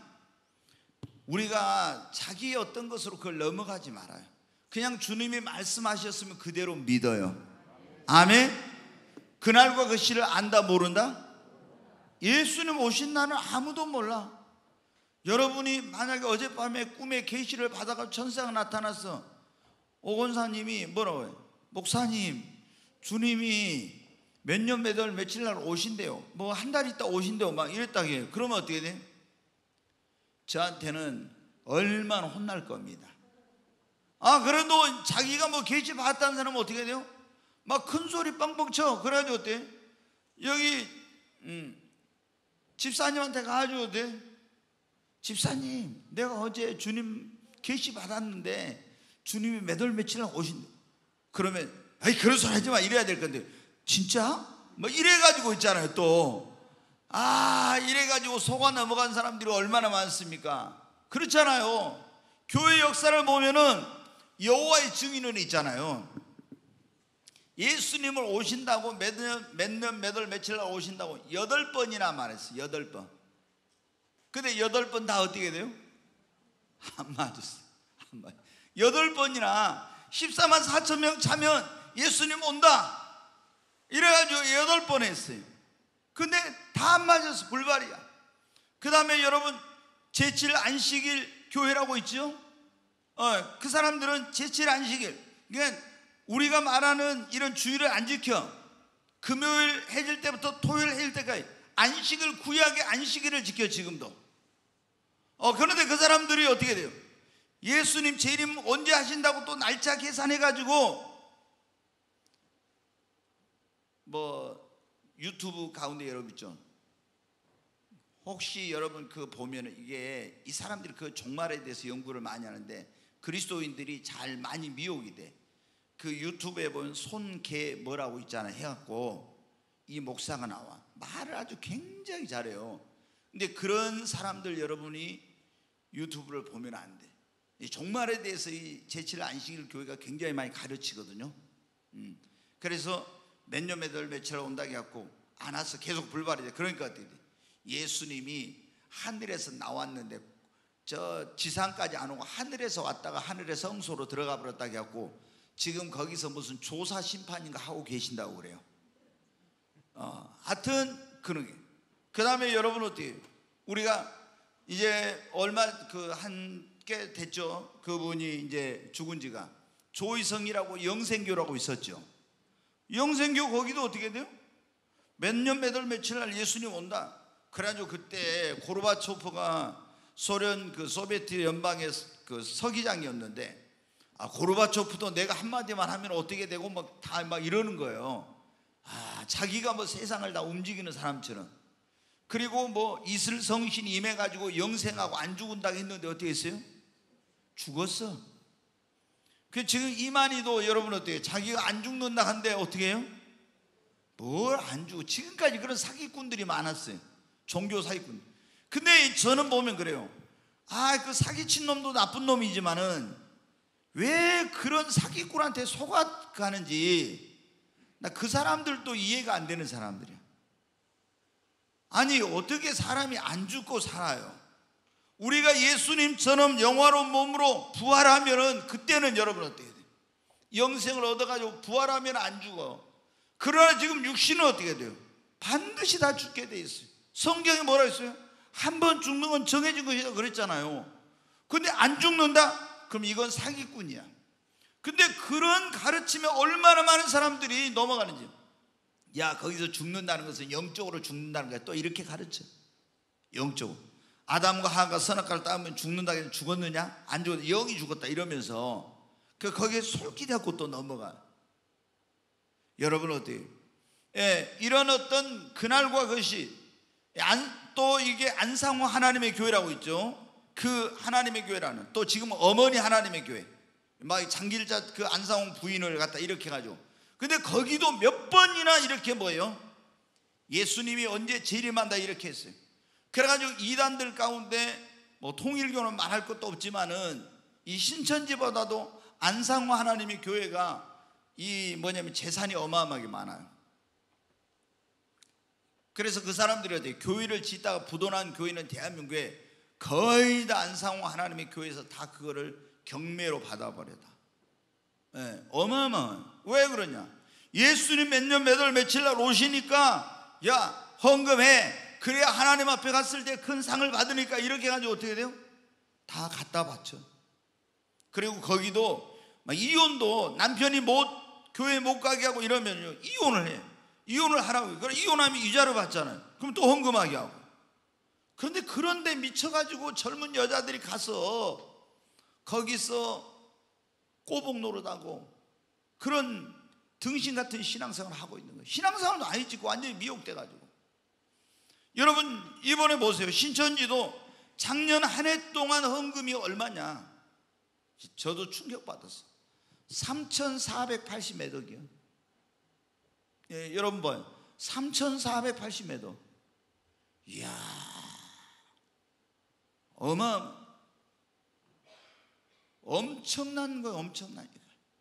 우리가 자기의 어떤 것으로 그걸 넘어가지 말아요. 그냥 주님이 말씀하셨으면 그대로 믿어요. 아멘. 그날과 그 시를 안다, 모른다? 예수님 오신 날은 아무도 몰라. 여러분이 만약에 어젯밤에 꿈에 계시를 받아가 천사가 나타나서 오건사님이 뭐라고 해요? 목사님, 주님이 몇 년 몇 월 며칠 날 오신대요. 뭐 한 달 있다 오신대요. 막 이랬다고 해요. 그러면 어떻게 돼? 저한테는 얼마나 혼날 겁니다. 그래도 자기가 뭐 계시 받았다는 사람은 어떻게 돼요? 막 큰 소리 빵빵 쳐. 그래가지고 어때? 여기 집사님한테 가가지고 어때? 집사님, 내가 어제 주님 계시 받았는데 주님이 몇 월 며칠 날 오신다. 그러면 아이 그런 소리 하지 마 이래야 될 건데 진짜? 뭐 이래가지고 있잖아요. 또 이래가지고 속아 넘어간 사람들이 얼마나 많습니까? 그렇잖아요. 교회 역사를 보면은 여호와의 증인은 있잖아요. 예수님을 오신다고 몇 월 며칠 날 오신다고 8번이나 말했어요. 8번. 근데 8번 다 어떻게 돼요? 안 맞았어요. 안 맞아요. 8번이나 14만 4천 명 차면 예수님 온다 이래가지고 8번 했어요. 근데 다 안 맞았어. 불발이야. 그 다음에 여러분 제7 안식일 교회라고 있죠. 그 사람들은 제7 안식일, 그러니까 우리가 말하는 이런 주일을 안 지켜. 금요일 해질 때부터 토요일 해질 때까지 안식일, 구약의 안식일을 지켜 지금도. 그런데 그 사람들이 어떻게 돼요? 예수님 재림 언제 하신다고 또 날짜 계산해가지고 뭐 유튜브 가운데 여러분 있죠. 혹시 여러분 그 보면은 이게 이 사람들이 그 종말에 대해서 연구를 많이 하는데 그리스도인들이 잘 많이 미혹이 돼. 그 유튜브에 보면 손개 뭐라고 있잖아요. 해갖고 이 목사가 나와. 말을 아주 굉장히 잘해요. 근데 그런 사람들 여러분이 유튜브를 보면 안 돼. 이 종말에 대해서 이 제7 안식일 교회가 굉장히 많이 가르치거든요. 그래서 몇 년 몇 월 며칠 온다고 해갖고 안 와서 계속 불발이 돼. 그러니까 어떻게 돼? 예수님이 하늘에서 나왔는데 저 지상까지 안 오고 하늘에서 왔다가 하늘의 성소로 들어가 버렸다고 해갖고 지금 거기서 무슨 조사 심판인가 하고 계신다고 그래요. 하여튼 그런 게. 그 다음에 여러분 어떻게 해요? 우리가 이제 얼마 한 꽤 됐죠. 그분이 이제 죽은 지가 조이성이라고 영생교라고 있었죠. 영생교 거기도 어떻게 돼요? 몇 년 몇 월 며칠 날 예수님 온다. 그래가지고 그때 고르바초프가 소련 그 소비에트 연방의 그 서기장이었는데 고르바초프도 내가 한마디만 하면 어떻게 되고 막 다 막 이러는 거예요. 자기가 뭐 세상을 다 움직이는 사람처럼. 그리고 뭐 이슬 성신이 임해가지고 영생하고 안 죽은다고 했는데 어떻게 했어요? 죽었어. 그 지금 이만희도 여러분 어때요? 자기가 안 죽는다 한데 어떻게 해요? 뭘 안 죽어. 지금까지 그런 사기꾼들이 많았어요. 종교 사기꾼. 근데 저는 보면 그래요. 그 사기친 놈도 나쁜 놈이지만은 왜 그런 사기꾼한테 속아가는지 나 그 사람들도 이해가 안 되는 사람들이야. 아니 어떻게 사람이 안 죽고 살아요? 우리가 예수님처럼 영화로운 몸으로 부활하면은 그때는 여러분 어떻게 돼요? 영생을 얻어가지고 부활하면 안 죽어. 그러나 지금 육신은 어떻게 돼요? 반드시 다 죽게 돼 있어요. 성경에 뭐라 했어요? 한 번 죽는 건 정해진 것이다 그랬잖아요. 근데 안 죽는다? 그럼 이건 사기꾼이야. 근데 그런 가르침에 얼마나 많은 사람들이 넘어가는지. 야 거기서 죽는다는 것은 영적으로 죽는다는 거야. 또 이렇게 가르쳐. 영적으로. 아담과 하와가 선악과를 따면 죽는다 해서 죽었느냐? 안 죽었다. 영이 죽었다 이러면서 거기에 솔깃하고 또 넘어가. 여러분 어때요? 이런 어떤 그날과 그것이 또 이게 안상호 하나님의 교회라고 있죠. 그 하나님의 교회라는 또 지금 어머니 하나님의 교회 막 장길자 그 안상홍 부인을 갖다 이렇게 가지고 근데 거기도 몇 번이나 이렇게 뭐예요? 예수님이 언제 재림한다 이렇게 했어요. 그래가지고 이단들 가운데 뭐 통일교는 말할 것도 없지만은 이 신천지보다도 안상호 하나님의 교회가 이 뭐냐면 재산이 어마어마하게 많아요. 그래서 그 사람들이 어때요? 교회를 짓다가 부도난 교회는 대한민국에 거의 다 안상호 하나님의 교회에서 다 그거를 경매로 받아버렸다. 어마어마한. 왜 그러냐? 예수님 몇 년 몇 월 며칠 날 오시니까 야 헌금해. 그래야 하나님 앞에 갔을 때 큰 상을 받으니까 이렇게 해가지고 어떻게 돼요? 다 갖다 바쳐. 그리고 거기도 이혼도 남편이 교회 못 가게 하고 이러면요 이혼을 해. 이혼을 하라고. 그럼 이혼하면 이자를 받잖아요. 그럼 또 헌금하게 하고. 그런데 그런데 미쳐가지고 젊은 여자들이 가서 거기서 꼬복 노릇하고 그런 등신 같은 신앙생활을 하고 있는 거예요. 신앙생활도 아니지 완전히 미혹돼가지고. 여러분 이번에 보세요. 신천지도 작년 한 해 동안 헌금이 얼마냐? 저도 충격받았어. 3,480m이요. 예, 여러분 봐요. 3,480m. 이야, 엄청난 거예요. 엄청나니까.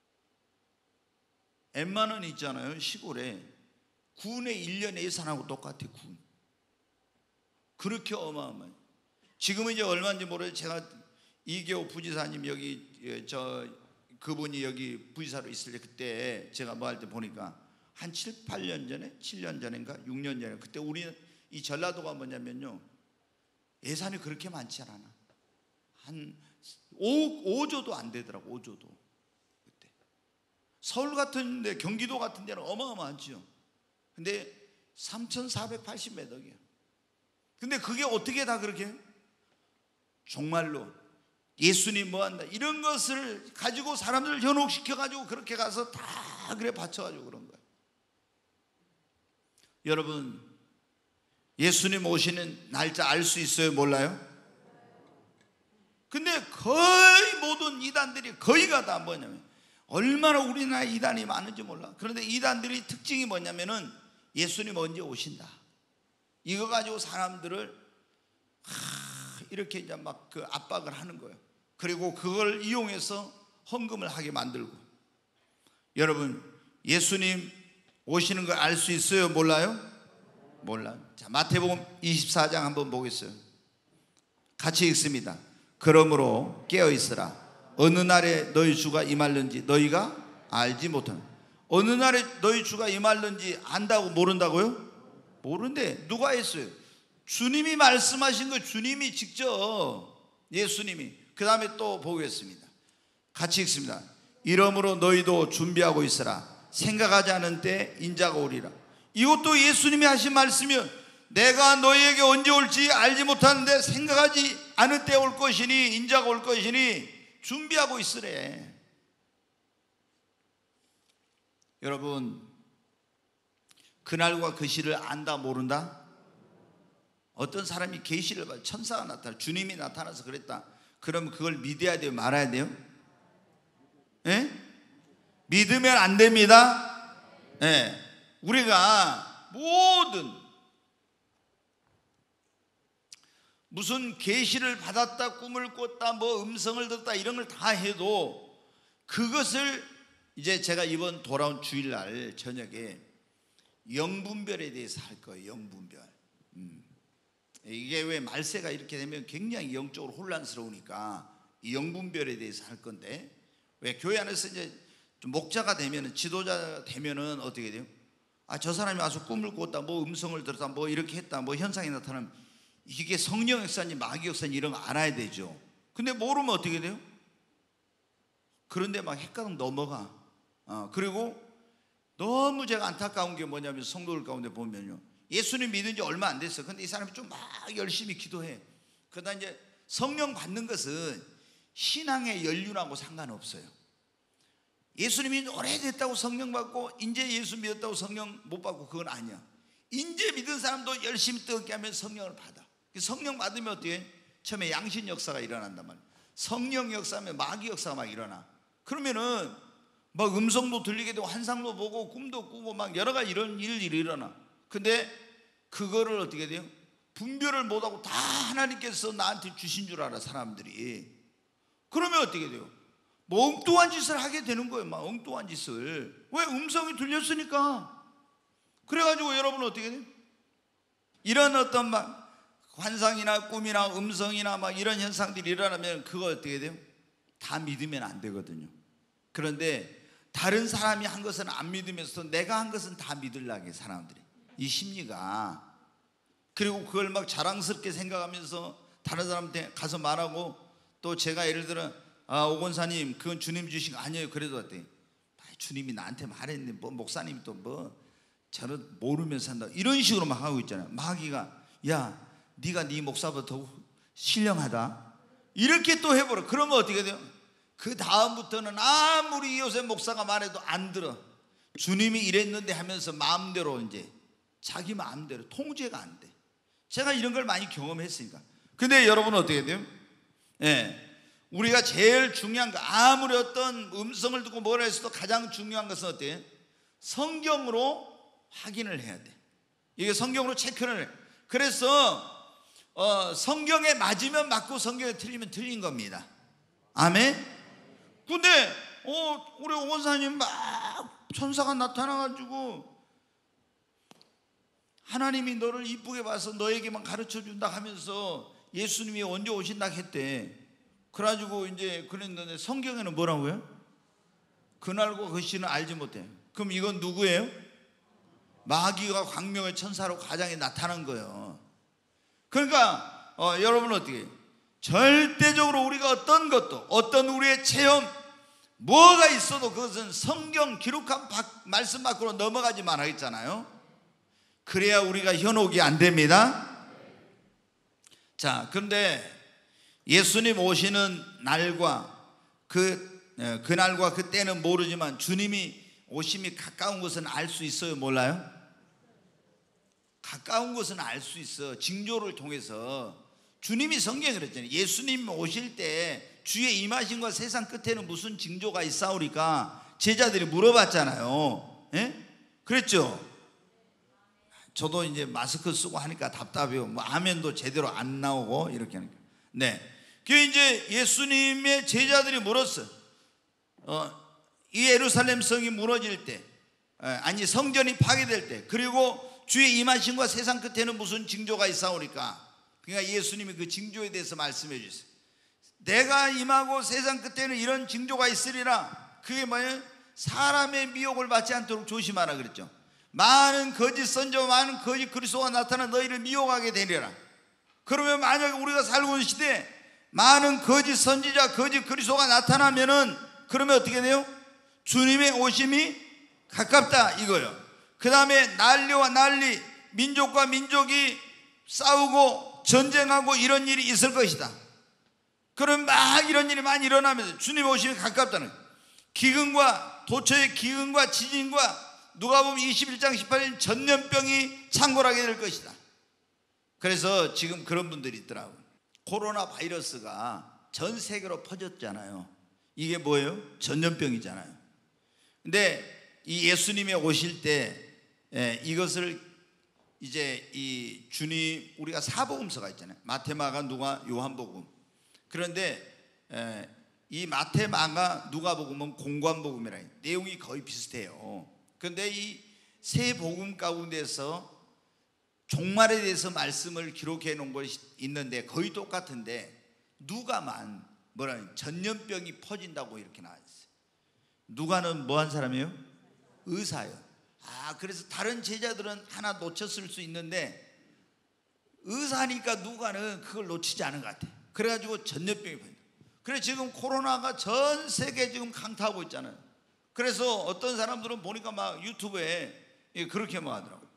웬만한 있잖아요, 시골에 군의 1년 예산하고 똑같아. 군. 그렇게 어마어마해. 지금은 이제 얼마인지 모르겠어요. 제가 이계호 부지사님 여기 그분이 여기 부지사로 있을 때 그때 제가 뭐 할 때 보니까 한 7, 8년 전에 7년 전인가 6년 전에 그때 우리 이 전라도가 뭐냐면요, 예산이 그렇게 많지 않아. 한 5조도 안 되더라고. 5조도. 그때 서울 같은 데, 경기도 같은 데는 어마어마하죠. 근데 3,480m이야. 근데 그게 어떻게 다 그렇게 해요? 정말로 예수님 뭐 한다 이런 것을 가지고 사람들을 현혹시켜 가지고 그렇게 가서 다 그래 바쳐 가지고 그런 거예요. 여러분, 예수님 오시는 날짜 알 수 있어요? 몰라요? 근데 거의 모든 이단들이 거의가 다 뭐냐면, 얼마나 우리나라 이단이 많은지 몰라. 그런데 이단들이 특징이 뭐냐면은 예수님 언제 오신다 이거 가지고 사람들을 이렇게 이제 막 그 압박을 하는 거예요. 그리고 그걸 이용해서 헌금을 하게 만들고. 여러분, 예수님 오시는 걸 알 수 있어요? 몰라요? 몰라요. 자, 마태복음 24장 한번 보겠어요. 같이 읽습니다. 그러므로 깨어 있으라. 어느 날에 너희 주가 임할는지 너희가 알지 못하는. 어느 날에 너희 주가 임할는지 안다고 모른다고요? 모른대. 누가 했어요? 주님이 말씀하신 거. 주님이 직접, 예수님이. 그 다음에 또 보겠습니다. 같이 읽습니다. 이러므로 너희도 준비하고 있으라. 생각하지 않은 때 인자가 오리라. 이것도 예수님이 하신 말씀이요. 내가 너희에게 언제 올지 알지 못하는데 생각하지 않을 때 올 것이니, 인자가 올 것이니 준비하고 있으래. 여러분, 그날과 그 시를 안다 모른다? 어떤 사람이 계시를 봐, 천사가 나타나, 주님이 나타나서 그랬다. 그러면 그걸 믿어야 돼요? 말아야 돼요? 예? 믿으면 안 됩니다. 예. 우리가 모든 무슨 계시를 받았다, 꿈을 꿨다, 뭐 음성을 듣다 이런 걸 다 해도 그것을 이제 제가 이번 돌아온 주일날 저녁에 영분별에 대해서 할 거예요. 영분별. 이게 왜 말세가 이렇게 되면 굉장히 영적으로 혼란스러우니까 이 영분별에 대해서 할 건데, 왜 교회 안에서 이제 좀 목자가 되면은, 지도자 되면은 어떻게 돼요? 아, 저 사람이 와서 꿈을 꿨다, 뭐 음성을 들었다, 뭐 이렇게 했다, 뭐 현상이 나타나면 이게 성령 역사인지 마귀 역사인지 이런 거 알아야 되죠. 근데 모르면 어떻게 돼요? 그런데 막 헷갈리면 넘어가. 그리고 너무 제가 안타까운 게 뭐냐면, 성도들 가운데 보면요, 예수님 믿은 지 얼마 안 됐어요. 근데 이 사람이 좀 막 열심히 기도해. 그러다 이제 성령 받는 것은 신앙의 연륜하고 상관없어요. 예수님이 오래됐다고 성령 받고 이제 예수 믿었다고 성령 못 받고 그건 아니야. 이제 믿은 사람도 열심히 뜨겁게 하면 성령을 받아. 성령 받으면 어떻게 해? 처음에 양신 역사가 일어난단 말이야. 성령 역사하면 마귀 역사가 막 일어나. 그러면은 막 음성도 들리게 되고 환상도 보고 꿈도 꾸고 막 여러 가지 이런 일들이 일어나. 근데 그거를 어떻게 돼요? 분별을 못하고 다 하나님께서 나한테 주신 줄 알아, 사람들이. 그러면 어떻게 돼요? 뭐 엉뚱한 짓을 하게 되는 거예요. 막 엉뚱한 짓을. 왜? 음성이 들렸으니까. 그래가지고 여러분은 어떻게 돼요? 이런 어떤 막 환상이나 꿈이나 음성이나 막 이런 현상들이 일어나면 그거 어떻게 돼요? 다 믿으면 안 되거든요. 그런데 다른 사람이 한 것은 안 믿으면서 내가 한 것은 다 믿으려고 해, 사람들이. 이 심리가. 그리고 그걸 막 자랑스럽게 생각하면서 다른 사람한테 가서 말하고, 또 제가 예를 들어 오 권사님 그건 주님 주신 거 아니에요. 그래도 어때? 주님이 나한테 말했는데 뭐 목사님이 또 뭐 저는 모르면서 한다 이런 식으로 막 하고 있잖아요. 마귀가 야 네가 네 목사보다 더 신령하다 이렇게 또 해버려. 그러면 어떻게 돼요? 그 다음부터는 아무리 요셉 목사가 말해도 안 들어. 주님이 이랬는데 하면서 마음대로 이제 자기 마음대로 통제가 안 돼. 제가 이런 걸 많이 경험했으니까. 근데 여러분은 어떻게 돼요? 예. 우리가 제일 중요한 거, 아무리 어떤 음성을 듣고 뭐라 해서도 가장 중요한 것은 어때요? 성경으로 확인을 해야 돼. 이게 성경으로 체크를 해. 그래서 성경에 맞으면 맞고 성경에 틀리면 틀린 겁니다. 아멘. 근데 우리 원사님 막 천사가 나타나가지고 하나님이 너를 이쁘게 봐서 너에게만 가르쳐준다 하면서 예수님이 언제 오신다 했대. 그래가지고 이제 그랬는데 성경에는 뭐라고요? 그날과 그 시는 알지 못해. 그럼 이건 누구예요? 마귀가 광명의 천사로 가장에 나타난 거예요. 그러니까 여러분은 어떻게 해요? 절대적으로 우리가 어떤 것도, 어떤 우리의 체험 뭐가 있어도 그것은 성경 기록한 말씀 밖으로 넘어가지 말아 있잖아요. 그래야 우리가 현혹이 안 됩니다. 자, 그런데 예수님 오시는 날과 그날과 그 때는 모르지만 주님이 오심이 가까운 것은 알 수 있어요? 몰라요? 가까운 것은 알 수 있어. 징조를 통해서. 주님이 성경에 그랬잖아요. 예수님 오실 때 주의 임하심과 세상 끝에는 무슨 징조가 있사오리까 제자들이 물어봤잖아요. 예? 그랬죠? 저도 이제 마스크 쓰고 하니까 답답해요. 뭐 아멘도 제대로 안 나오고 이렇게 하니까. 네. 그 이제 예수님의 제자들이 물었어요. 이 예루살렘 성이 무너질 때, 아니 성전이 파괴될 때, 그리고 주의 임하심과 세상 끝에는 무슨 징조가 있사오리까? 그러니까 예수님이 그 징조에 대해서 말씀해 주세요. 내가 임하고 세상 끝에는 이런 징조가 있으리라. 그게 뭐예요? 사람의 미혹을 받지 않도록 조심하라 그랬죠. 많은 거짓 선지자와 많은 거짓 그리스도가 나타나 너희를 미혹하게 되리라. 그러면 만약에 우리가 살고 있는 시대에 많은 거짓 선지자, 거짓 그리스도가 나타나면은 그러면 어떻게 돼요? 주님의 오심이 가깝다 이거예요. 그 다음에 난리와 난리, 민족과 민족이 싸우고 전쟁하고 이런 일이 있을 것이다. 그럼 막 이런 일이 많이 일어나면서 주님 오심이 가깝다는 거예요. 기근과 도처의 기근과 지진과 누가복음 21장 18절 전염병이 창궐하게 될 것이다. 그래서 지금 그런 분들이 있더라고요. 코로나 바이러스가 전 세계로 퍼졌잖아요. 이게 뭐예요? 전염병이잖아요. 근데 이 예수님이 오실 때 이것을 이제 이 주님, 우리가 사복음서가 있잖아요. 마태, 마가, 누가, 요한복음. 그런데 이 마태, 마가, 누가복음은 공관복음이라 해요. 내용이 거의 비슷해요. 그런데 이 세 복음 가운데서 종말에 대해서 말씀을 기록해 놓은 것이 있는데 거의 똑같은데 누가만 전염병이 퍼진다고 이렇게 나와 있어요. 누가는 뭐 한 사람이에요? 의사예요. 그래서 다른 제자들은 하나 놓쳤을 수 있는데 의사니까 누가는 그걸 놓치지 않은 것 같아요. 그래가지고 전염병이 퍼진다. 그래 지금 코로나가 전 세계 지금 강타하고 있잖아요. 그래서 어떤 사람들은 보니까 막 유튜브에 그렇게 뭐 하더라고요.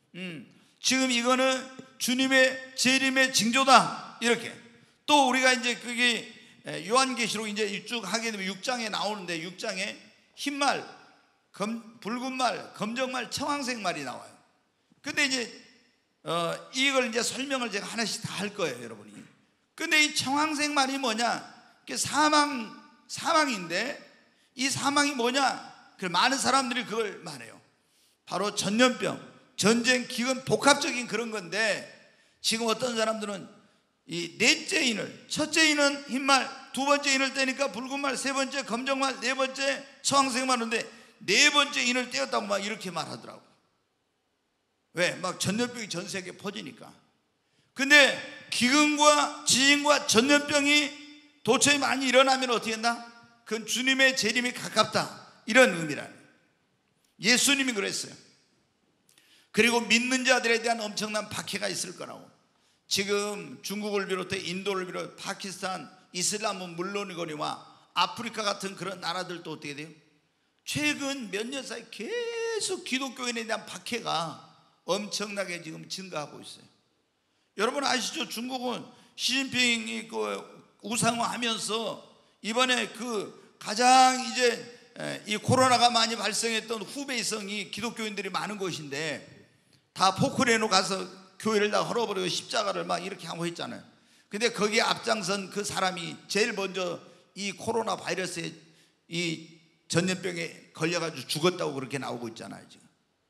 지금 이거는 주님의 재림의 징조다 이렇게. 또 우리가 이제 그게 요한계시록 이제 쭉 하게 되면 6장에 나오는데 6장에 흰말, 붉은 말, 검정말, 청황색 말이 나와요. 근데 이제 이걸 이제 설명을 제가 하나씩 다 할 거예요, 여러분이. 근데 이 청황색 말이 뭐냐? 사망인데 이 사망이 뭐냐? 많은 사람들이 그걸 말해요. 바로 전염병, 전쟁, 기근, 복합적인 그런 건데 지금 어떤 사람들은 이 넷째 인을, 첫째 인은 흰말, 두 번째 인을 떼니까 붉은 말, 세 번째 검정말, 네 번째 청황색 말인데 네 번째 인을 떼었다고 막 이렇게 말하더라고. 왜? 막 전염병이 전 세계에 퍼지니까. 근데 기근과 지진과 전염병이 도처에 많이 일어나면 어떻게 했나? 그건 주님의 재림이 가깝다 이런 의미라는. 예수님이 그랬어요. 그리고 믿는 자들에 대한 엄청난 박해가 있을 거라고. 지금 중국을 비롯해 인도를 비롯해 파키스탄, 이슬람은 물론이거니와 아프리카 같은 그런 나라들도 어떻게 돼요? 최근 몇 년 사이 계속 기독교인에 대한 박해가 엄청나게 지금 증가하고 있어요. 여러분 아시죠? 중국은 시진핑이 그 우상화하면서 이번에 그 가장 이제 이 코로나가 많이 발생했던 후베이성이 기독교인들이 많은 곳인데 다 포크레인으로 가서 교회를 다 헐어버리고 십자가를 막 이렇게 하고 했잖아요. 근데 거기에 앞장선 그 사람이 제일 먼저 이 코로나 바이러스에 이 전염병에 걸려가지고 죽었다고 그렇게 나오고 있잖아요 지금.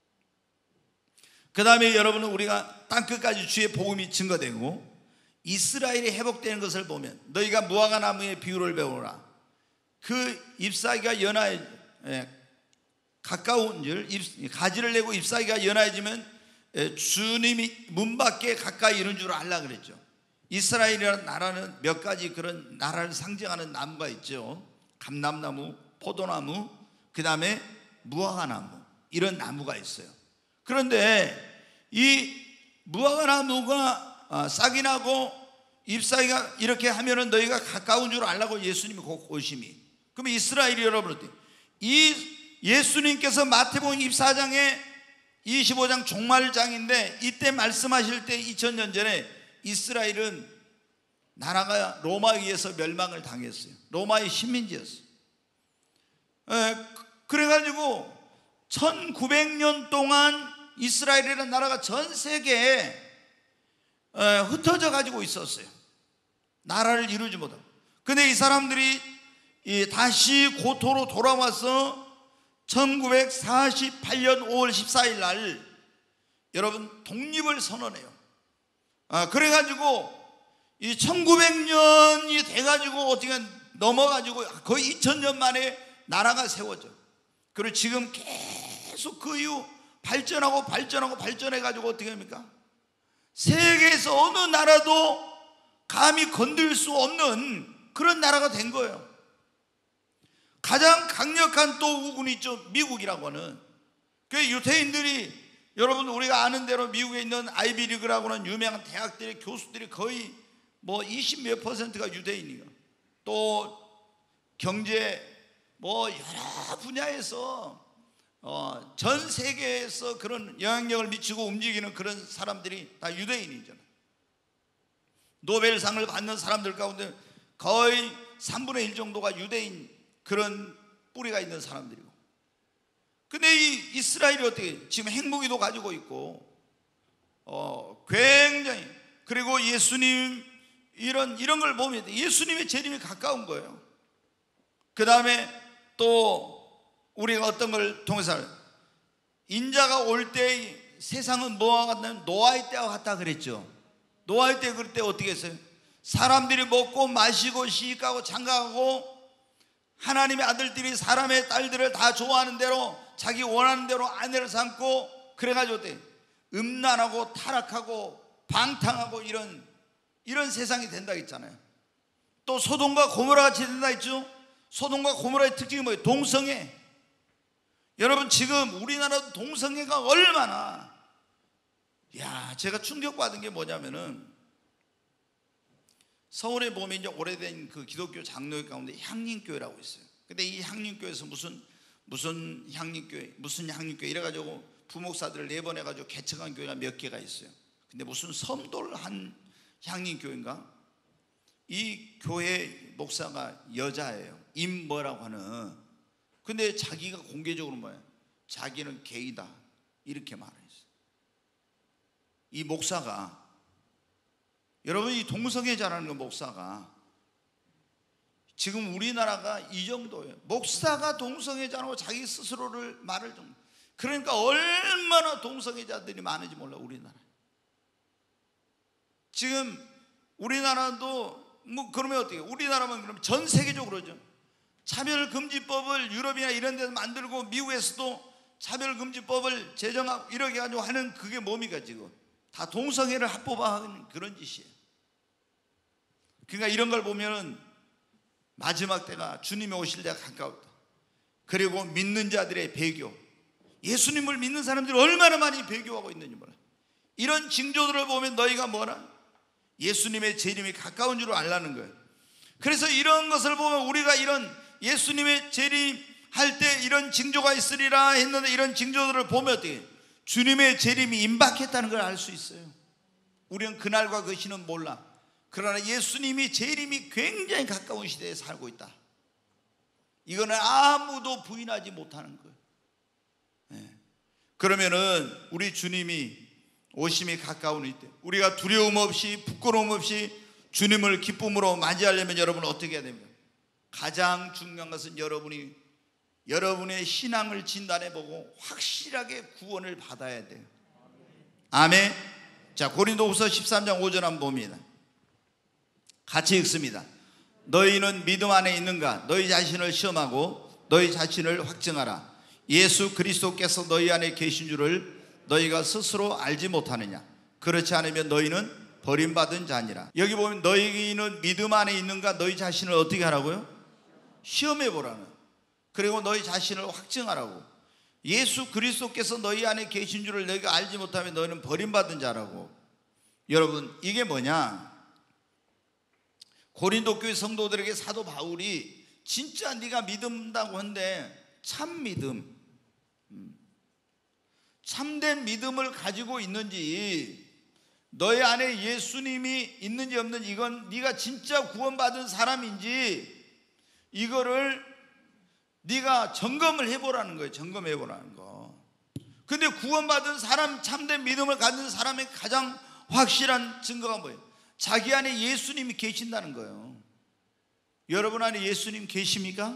그 다음에 여러분은 우리가 땅끝까지 주의 복음이 증거되고 이스라엘이 회복되는 것을 보면 너희가 무화과 나무의 비유를 배우라. 그 잎사귀가 가까운 줄 가지를 내고 잎사귀가 연하여지면 주님이 문 밖에 가까이 이른 줄 알라 그랬죠. 이스라엘이라는 나라는 몇 가지 그런 나라를 상징하는 나무가 있죠. 감람나무, 포도나무, 그 다음에 무화과나무, 이런 나무가 있어요. 그런데 이 무화과나무가 싹이 나고 잎사귀가 이렇게 하면은 너희가 가까운 줄 알라고 예수님이 곧 오심이. 그러면 이스라엘이 여러분 어때요? 이 예수님께서 마태복음 24장에 25장 종말장인데 이때 말씀하실 때 2000년 전에 이스라엘은 나라가 로마에 의해서 멸망을 당했어요. 로마의 식민지였어요. 그래가지고 1900년 동안 이스라엘이라는 나라가 전 세계에 흩어져 가지고 있었어요. 나라를 이루지 못하고. 근데 이 사람들이 다시 고토로 돌아와서 1948년 5월 14일 날 여러분 독립을 선언해요. 그래가지고 이 1900년이 돼가지고 어떻게 넘어가지고 거의 2000년 만에 나라가 세워져. 그리고 지금 계속 그 이후 발전해가지고 어떻게 합니까? 세계에서 어느 나라도 감히 건들 수 없는 그런 나라가 된 거예요. 가장 강력한 또 우군이 있죠. 미국이라고 하는. 그 유태인들이 여러분 우리가 아는 대로 미국에 있는 아이비리그라고 하는 유명한 대학들의 교수들이 거의 뭐 20몇 %가 유대인이에요. 또 경제 뭐 여러 분야에서 전 세계에서 그런 영향력을 미치고 움직이는 그런 사람들이 다 유대인이잖아요. 노벨상을 받는 사람들 가운데 거의 3분의 1 정도가 유대인 그런 뿌리가 있는 사람들이고. 근데 이 이스라엘이 어떻게 지금 핵무기도 가지고 있고 굉장히, 그리고 예수님 이런 걸 보면 예수님의 재림이 가까운 거예요. 그 다음에 또 우리가 어떤 걸 통해서 인자가 올 때 세상은 뭐와 같냐면 노아의 때와 같다 그랬죠. 노아의 때 그럴 때 어떻게 했어요? 사람들이 먹고 마시고 시집가고 장가가고 하나님의 아들들이 사람의 딸들을 다 좋아하는 대로 자기 원하는 대로 아내를 삼고 그래가지고 어때? 음란하고 타락하고 방탕하고 이런 세상이 된다 했잖아요. 또 소돔과 고모라 같이 된다 했죠. 소돔과 고모라의 특징이 뭐예요? 동성애. 여러분 지금 우리나라도 동성애가 얼마나, 제가 충격받은 게 뭐냐면은 서울에 보면 이제 오래된 그 기독교 장로회 가운데 향림교회라고 있어요. 근데 이 향림교회에서 무슨 향림교회 이래가지고 부목사들을 내보내가지고 개척한 교회가 몇 개가 있어요. 근데 무슨 섬돌 한 향림교회인가? 이 교회 목사가 여자예요. 임뭐라고 하는. 근데 자기가 공개적으로 뭐예요? 자기는 게이다 이렇게 말했어요. 이 목사가, 여러분 이 동성애자라는 그 목사가 지금 우리나라가 이 정도예요. 목사가 동성애자라고 자기 스스로를 말을 좀. 그러니까 얼마나 동성애자들이 많은지 몰라 우리나라. 지금 우리나라도 뭐 그러면 어떻게? 우리나라만 그러면 전 세계적으로죠. 차별금지법을 유럽이나 이런 데서 만들고 미국에서도 차별금지법을 제정하고 이렇게 가지고 하는 그게 뭡니까 지금? 다 동성애를 합법화하는 그런 짓이에요. 그러니까 이런 걸 보면은 마지막 때가, 주님이 오실 때가 가까웠다. 그리고 믿는 자들의 배교, 예수님을 믿는 사람들이 얼마나 많이 배교하고 있는지 몰라. 이런 징조들을 보면 너희가 뭐라? 예수님의 재림이 가까운 줄 알라는 거예요. 그래서 이런 것을 보면 우리가 이런 예수님의 재림할 때 이런 징조가 있으리라 했는데 이런 징조들을 보면 어떻게? 주님의 재림이 임박했다는 걸 알 수 있어요. 우리는 그날과 그 시는 몰라. 그러나 예수님이 재림이 굉장히 가까운 시대에 살고 있다. 이거는 아무도 부인하지 못하는 거예요. 그러면은 우리 주님이 오심이 가까운 이때 우리가 두려움 없이 부끄러움 없이 주님을 기쁨으로 맞이하려면 여러분은 어떻게 해야 됩니까? 가장 중요한 것은 여러분의 신앙을 진단해보고 확실하게 구원을 받아야 돼요. 아멘. 자, 고린도후서 13장 5절 한번 봅니다. 같이 읽습니다. 너희는 믿음 안에 있는가? 너희 자신을 시험하고 너희 자신을 확증하라. 예수 그리스도께서 너희 안에 계신 줄을 너희가 스스로 알지 못하느냐? 그렇지 않으면 너희는 버림받은 자니라. 여기 보면 너희는 믿음 안에 있는가? 너희 자신을 어떻게 하라고요? 시험해 보라는. 그리고 너희 자신을 확증하라고. 예수 그리스도께서 너희 안에 계신 줄을 너희가 알지 못하면 너희는 버림받은 자라고. 여러분, 이게 뭐냐? 고린도 교회 성도들에게 사도 바울이 진짜 네가 믿는다고 하는데 참 믿음, 참된 믿음을 가지고 있는지, 너희 안에 예수님이 있는지 없는지, 이건 네가 진짜 구원받은 사람인지 이거를 네가 점검을 해보라는 거예요. 점검해보라는 거. 근데 구원받은 사람, 참된 믿음을 가진 사람의 가장 확실한 증거가 뭐예요? 자기 안에 예수님이 계신다는 거예요. 여러분 안에 예수님 계십니까?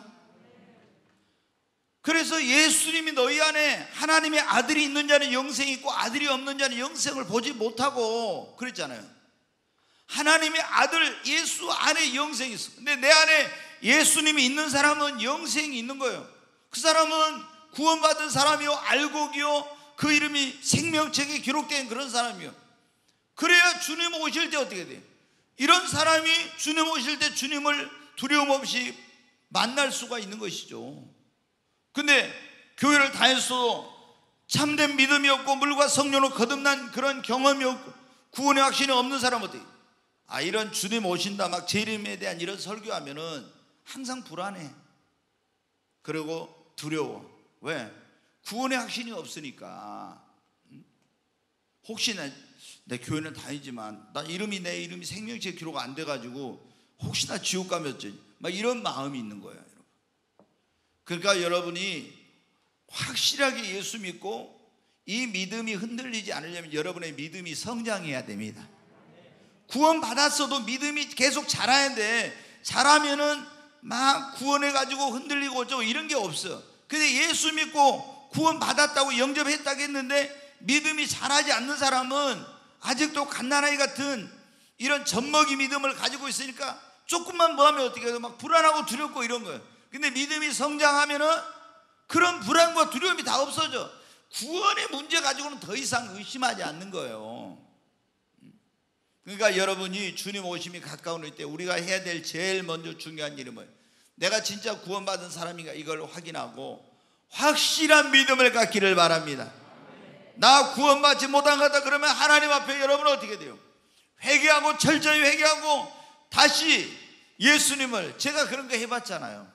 그래서 예수님이 너희 안에, 하나님의 아들이 있는 자는 영생이 있고 아들이 없는 자는 영생을 보지 못하고 그랬잖아요. 하나님의 아들 예수 안에 영생이 있어. 근데 내 안에 예수님이 있는 사람은 영생이 있는 거예요. 그 사람은 구원받은 사람이요, 알곡이요, 그 이름이 생명책에 기록된 그런 사람이요. 그래야 주님 오실 때 어떻게 돼요? 이런 사람이 주님 오실 때 주님을 두려움 없이 만날 수가 있는 것이죠. 근데 교회를 다녔어도 참된 믿음이 없고 물과 성령으로 거듭난 그런 경험이 없고 구원의 확신이 없는 사람은 어떻게? 이런 주님 오신다 막 재림에 대한 이런 설교하면은 항상 불안해. 그리고 두려워. 왜? 구원의 확신이 없으니까. 혹시나 내 교회는 다니지만 내 이름이 생명책에 기록 안 돼가지고 혹시나 지옥 가면 어쩌지? 막 이런 마음이 있는 거예요, 여러분. 그러니까 여러분이 확실하게 예수 믿고 이 믿음이 흔들리지 않으려면 여러분의 믿음이 성장해야 됩니다. 구원 받았어도 믿음이 계속 자라야 돼. 자라면은 막 구원해가지고 흔들리고 어쩌고 이런 게 없어. 근데 예수 믿고 구원 받았다고 영접했다고 했는데 믿음이 자라지 않는 사람은 아직도 갓난아이 같은 이런 젖먹이 믿음을 가지고 있으니까 조금만 뭐 하면 어떻게 해요? 막 불안하고 두렵고 이런 거예요. 근데 믿음이 성장하면은 그런 불안과 두려움이 다 없어져. 구원의 문제 가지고는 더 이상 의심하지 않는 거예요. 그러니까 여러분이 주님 오심이 가까운 때 우리가 해야 될 제일 먼저 중요한 일은 뭐예요? 내가 진짜 구원받은 사람인가 이걸 확인하고 확실한 믿음을 갖기를 바랍니다. 나 구원받지 못한 거다 그러면 하나님 앞에 여러분은 어떻게 돼요? 회개하고 철저히 회개하고 다시 예수님을, 제가 그런 거 해봤잖아요.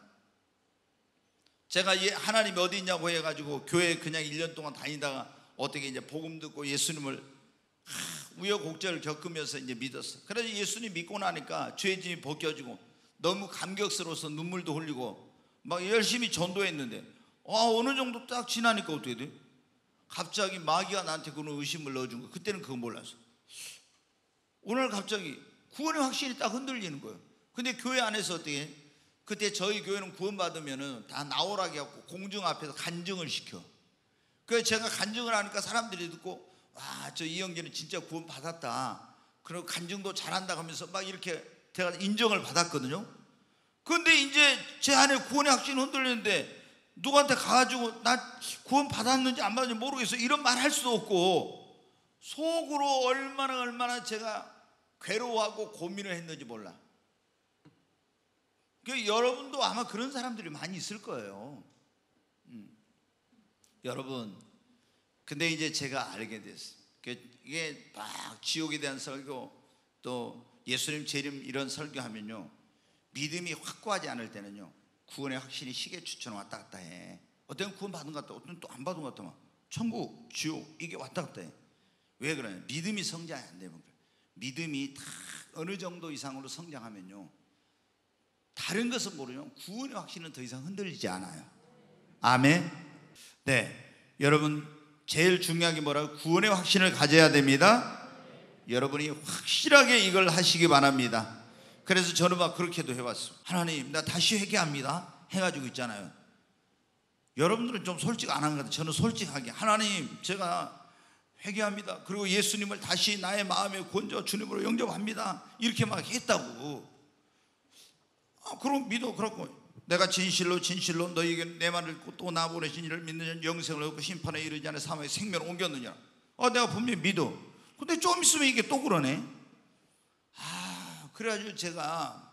제가 하나님이 어디 있냐고 해가지고 교회 그냥 1년 동안 다니다가 어떻게 이제 복음 듣고 예수님을 우여곡절을 겪으면서 이제 믿었어. 그래서 예수님 믿고 나니까 죄짐이 벗겨지고 너무 감격스러워서 눈물도 흘리고 막 열심히 전도했는데 어느 정도 딱 지나니까 어떻게 돼? 갑자기 마귀가 나한테 그런 의심을 넣어준 거야. 그때는 그거 몰랐어. 오늘 갑자기 구원의 확신이 딱 흔들리는 거예요. 근데 교회 안에서 어떻게 해? 그때 저희 교회는 구원받으면은 다 나오라게 하고 공중 앞에서 간증을 시켜. 그래서 제가 간증을 하니까 사람들이 듣고 와, 저 이영재는 진짜 구원받았다. 그리고 간증도 잘한다 하면서 막 이렇게 제가 인정을 받았거든요. 그런데 이제 제 안에 구원의 확신이 흔들리는데 누구한테 가가지고 나 구원 받았는지 안 받았는지 모르겠어 이런 말 할 수도 없고 속으로 얼마나 제가 괴로워하고 고민을 했는지 몰라. 여러분도 아마 그런 사람들이 많이 있을 거예요. 여러분, 근데 이제 제가 알게 됐어요. 이게 막 지옥에 대한 설교 또 예수님 재림 이런 설교하면요 믿음이 확고하지 않을 때는요 구원의 확신이 시계추처럼 왔다 갔다 해. 어떤 구원 받은 것 같다, 어떤 또 안 받은 것 같다. 막 천국, 지옥 이게 왔다 갔다 해. 왜 그러냐? 믿음이 성장이 안 되면 그래. 믿음이 다 어느 정도 이상으로 성장하면요 다른 것은 모르면 구원의 확신은 더 이상 흔들리지 않아요. 아멘. 네, 여러분 제일 중요한 게 뭐라고? 구원의 확신을 가져야 됩니다. 여러분이 확실하게 이걸 하시기 바랍니다. 그래서 저는 막 그렇게도 해봤어요. 하나님, 나 다시 회개합니다 해가지고 있잖아요. 여러분들은 좀 솔직 안 하는 것 같아요. 저는 솔직하게, 하나님, 제가 회개합니다. 그리고 예수님을 다시 나의 마음에 건져 주님으로 영접합니다. 이렇게 막 했다고. 그럼 믿어. 그렇고 내가 진실로 너희에게 내 말을 듣고 또 나 보내신 이를 믿는 영생을 얻고 심판에 이르지 않은 사망의 생명을 옮겼느냐. 내가 분명히 믿어. 근데 좀 있으면 이게 또 그러네. 그래가지고 제가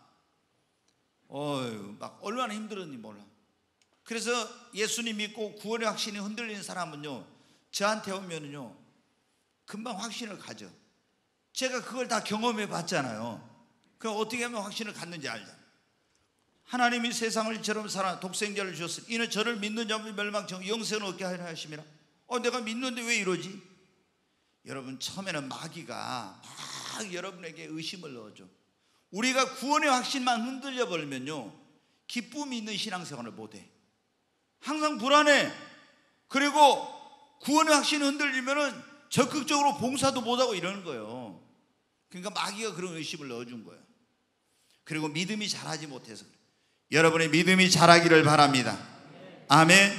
막 얼마나 힘들었는지 몰라. 그래서 예수님 믿고 구원의 확신이 흔들리는 사람은요, 저한테 오면은요 금방 확신을 가져. 제가 그걸 다 경험해 봤잖아요. 그럼 어떻게 하면 확신을 갖는지 알잖아요. 하나님이 세상을 이처럼 사랑 독생자를 주셨으니 이는 저를 믿는 자는 멸망치 않고 영생을 얻게 하려 하심이라. 내가 믿는데 왜 이러지? 여러분, 처음에는 마귀가 막 여러분에게 의심을 넣어줘. 우리가 구원의 확신만 흔들려 버리면요 기쁨이 있는 신앙생활을 못해. 항상 불안해. 그리고 구원의 확신이 흔들리면은 적극적으로 봉사도 못하고 이러는 거예요. 그러니까 마귀가 그런 의심을 넣어준 거예요. 그리고 믿음이 자라지 못해서 그래요. 여러분의 믿음이 자라기를 바랍니다. 아멘.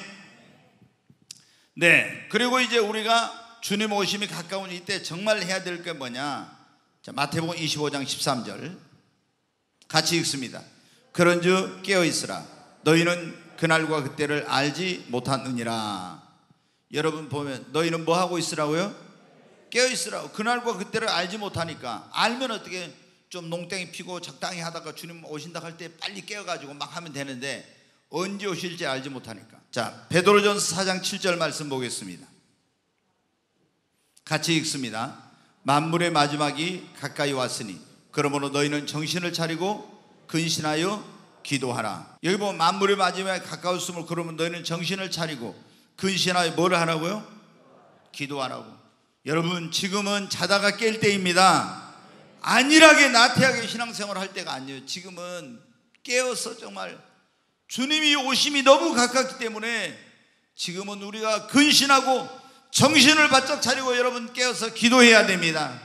네, 그리고 이제 우리가 주님 오심이 가까운 이때 정말 해야 될 게 뭐냐. 자, 마태복음 25장 13절 같이 읽습니다. 그런즉 깨어있으라. 너희는 그날과 그때를 알지 못하느니라. 여러분 보면 너희는 뭐 하고 있으라고요? 깨어있으라고. 그날과 그때를 알지 못하니까. 알면 어떻게 좀 농땡이 피고 적당히 하다가 주님 오신다 할 때 빨리 깨어가지고 막 하면 되는데 언제 오실지 알지 못하니까. 자, 베드로전서 4장 7절 말씀 보겠습니다. 같이 읽습니다. 만물의 마지막이 가까이 왔으니 그러므로 너희는 정신을 차리고 근신하여 기도하라. 여기 보면 만물의 마지막에 가까웠으므로 그러면 너희는 정신을 차리고 근신하여 뭐를 하라고요? 기도하라고. 여러분, 지금은 자다가 깰 때입니다. 안일하게 나태하게 신앙생활을 할 때가 아니에요. 지금은 깨어서 정말 주님이 오심이 너무 가깝기 때문에 지금은 우리가 근신하고 정신을 바짝 차리고 여러분 깨어서 기도해야 됩니다.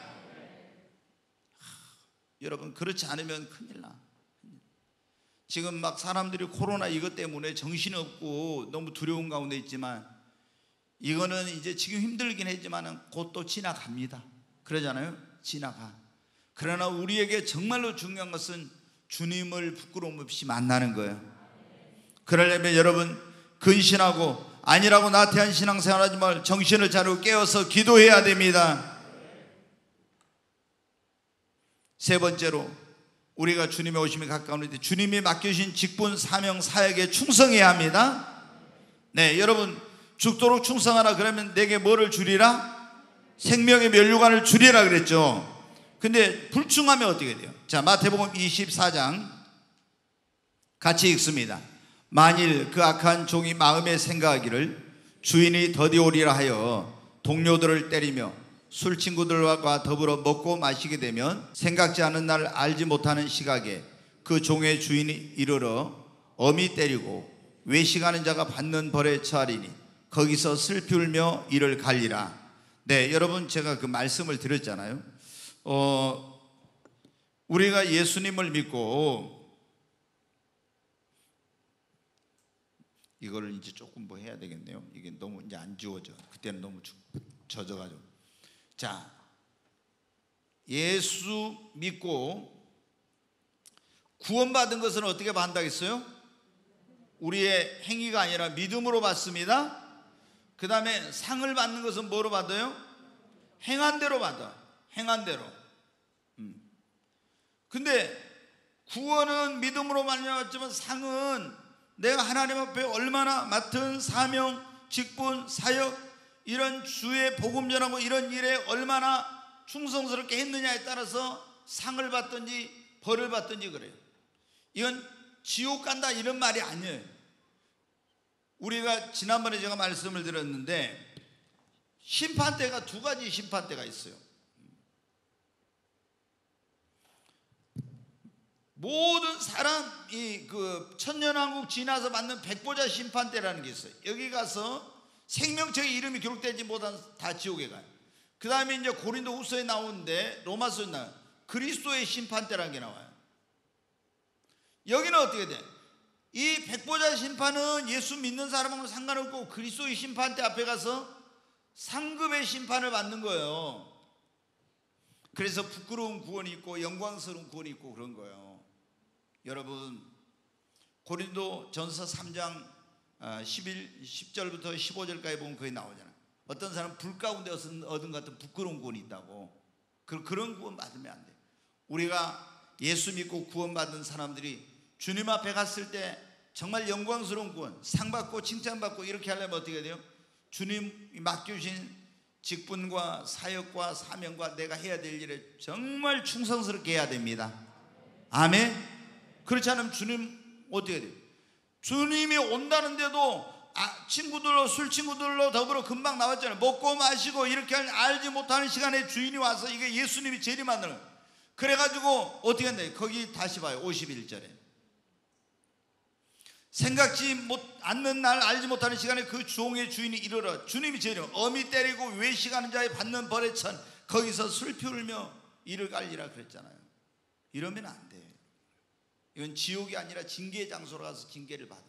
여러분, 그렇지 않으면 큰일 나. 지금 막 사람들이 코로나 이것 때문에 정신이 없고 너무 두려운 가운데 있지만 이거는 이제 지금 힘들긴 했지만 곧 또 지나갑니다. 그러잖아요. 지나가. 그러나 우리에게 정말로 중요한 것은 주님을 부끄러움 없이 만나는 거예요. 그러려면 여러분 근신하고 아니라고 나태한 신앙생활 하지 말고 정신을 차리고 깨어서 기도해야 됩니다. 세 번째로 우리가 주님의 오심이 가까운데 주님이 맡겨주신 직분, 사명, 사역에 충성해야 합니다. 네, 여러분 죽도록 충성하라 그러면 내게 뭐를 주리라? 생명의 면류관을 주리라 그랬죠. 근데 불충하면 어떻게 돼요? 자, 마태복음 24장 같이 읽습니다. 만일 그 악한 종이 마음에 생각하기를 주인이 더디오리라 하여 동료들을 때리며 술 친구들과 더불어 먹고 마시게 되면 생각지 않은 날 알지 못하는 시각에 그 종의 주인이 이르러 엄히 때리고 외식하는 자가 받는 벌에 처하리니 거기서 슬피 울며 이를 갈리라. 네, 여러분 제가 그 말씀을 드렸잖아요. 우리가 예수님을 믿고 이거를 이제 조금 뭐 해야 되겠네요. 이게 너무 이제 안 지워져. 그때는 너무 젖어가지고. 자, 예수 믿고 구원받은 것은 어떻게 받는다겠어요? 우리의 행위가 아니라 믿음으로 받습니다. 그 다음에 상을 받는 것은 뭐로 받아요? 행한 대로 받아. 행한 대로. 근데 구원은 믿음으로 말미암았지만 상은 내가 하나님 앞에 얼마나 맡은 사명, 직분, 사역, 이런 주의 복음 전하고 이런 일에 얼마나 충성스럽게 했느냐에 따라서 상을 받든지 벌을 받든지 그래요. 이건 지옥 간다 이런 말이 아니에요. 우리가 지난번에 제가 말씀을 드렸는데 심판대가 두 가지 심판대가 있어요. 모든 사람이 그 천년왕국 지나서 받는 백보자 심판대라는 게 있어요. 여기 가서 생명책의 이름이 기록되지 못한 다 지옥에 가요. 그 다음에 이제 고린도 후서에 나오는데 로마서에 나와요. 그리스도의 심판대라는 게 나와요. 여기는 어떻게 돼? 이 백보자 심판은 예수 믿는 사람하고는 상관없고 그리스도의 심판대 앞에 가서 상급의 심판을 받는 거예요. 그래서 부끄러운 구원이 있고 영광스러운 구원이 있고 그런 거예요. 여러분, 고린도 전서 3장 10절부터 15절까지 보면 거기 나오잖아요. 어떤 사람은 불 가운데 얻은 것 같은 부끄러운 구원이 있다고. 그런 구원 받으면 안 돼요. 우리가 예수 믿고 구원받은 사람들이 주님 앞에 갔을 때 정말 영광스러운 구원, 상 받고 칭찬 받고 이렇게 하려면 어떻게 돼요? 주님이 맡겨주신 직분과 사역과 사명과 내가 해야 될 일에 정말 충성스럽게 해야 됩니다. 아멘. 그렇지 않으면 주님 어떻게 돼요? 주님이 온다는데도 친구들로, 술 친구들로 더불어 금방 나왔잖아요. 먹고 마시고 이렇게 알지 못하는 시간에 주인이 와서 이게 예수님이 재림하는. 그래가지고 어떻게 했나요? 거기 다시 봐요. 51절에 생각지 않는 날 알지 못하는 시간에 그 종의 주인이 이르러 주님이 재림, 어미 때리고 외식하는 자에 받는 벌의 천, 거기서 슬피 울며 이를 갈리라 그랬잖아요. 이러면 안 돼. 이건 지옥이 아니라 징계의 장소로 가서 징계를 받아.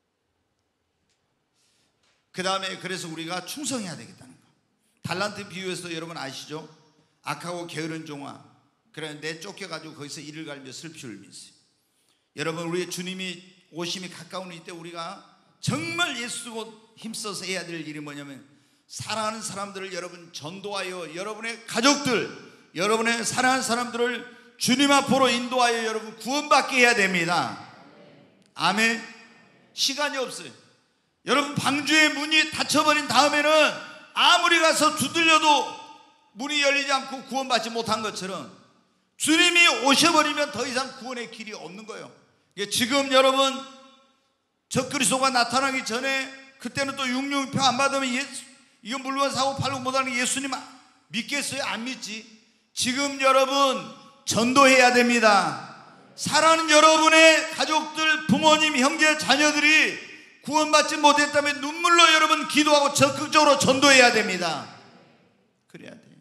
그 다음에 그래서 우리가 충성해야 되겠다는 거. 달란트 비유에서 여러분 아시죠? 악하고 게으른 종아, 그래 내 쫓겨가지고 거기서 이를 갈며 슬피 울면서. 여러분, 우리 주님이 오심이 가까운 이때 우리가 정말 예수 힘써서 해야 될 일이 뭐냐면 사랑하는 사람들을 여러분 전도하여 여러분의 가족들, 여러분의 사랑하는 사람들을 주님 앞으로 인도하여 여러분 구원받게 해야 됩니다. 아멘. 시간이 없어요. 여러분, 방주의 문이 닫혀버린 다음에는 아무리 가서 두들려도 문이 열리지 않고 구원받지 못한 것처럼 주님이 오셔버리면 더 이상 구원의 길이 없는 거예요. 지금 여러분, 적그리스도가 나타나기 전에 그때는 또 육류표 안 받으면 이건 물건 사고 팔고 못하는 예수님 믿겠어요? 안 믿지. 지금 여러분 전도해야 됩니다. 사랑하는 여러분의 가족들, 부모님, 형제, 자녀들이 구원받지 못했다면 눈물로 여러분 기도하고 적극적으로 전도해야 됩니다. 그래야 돼요.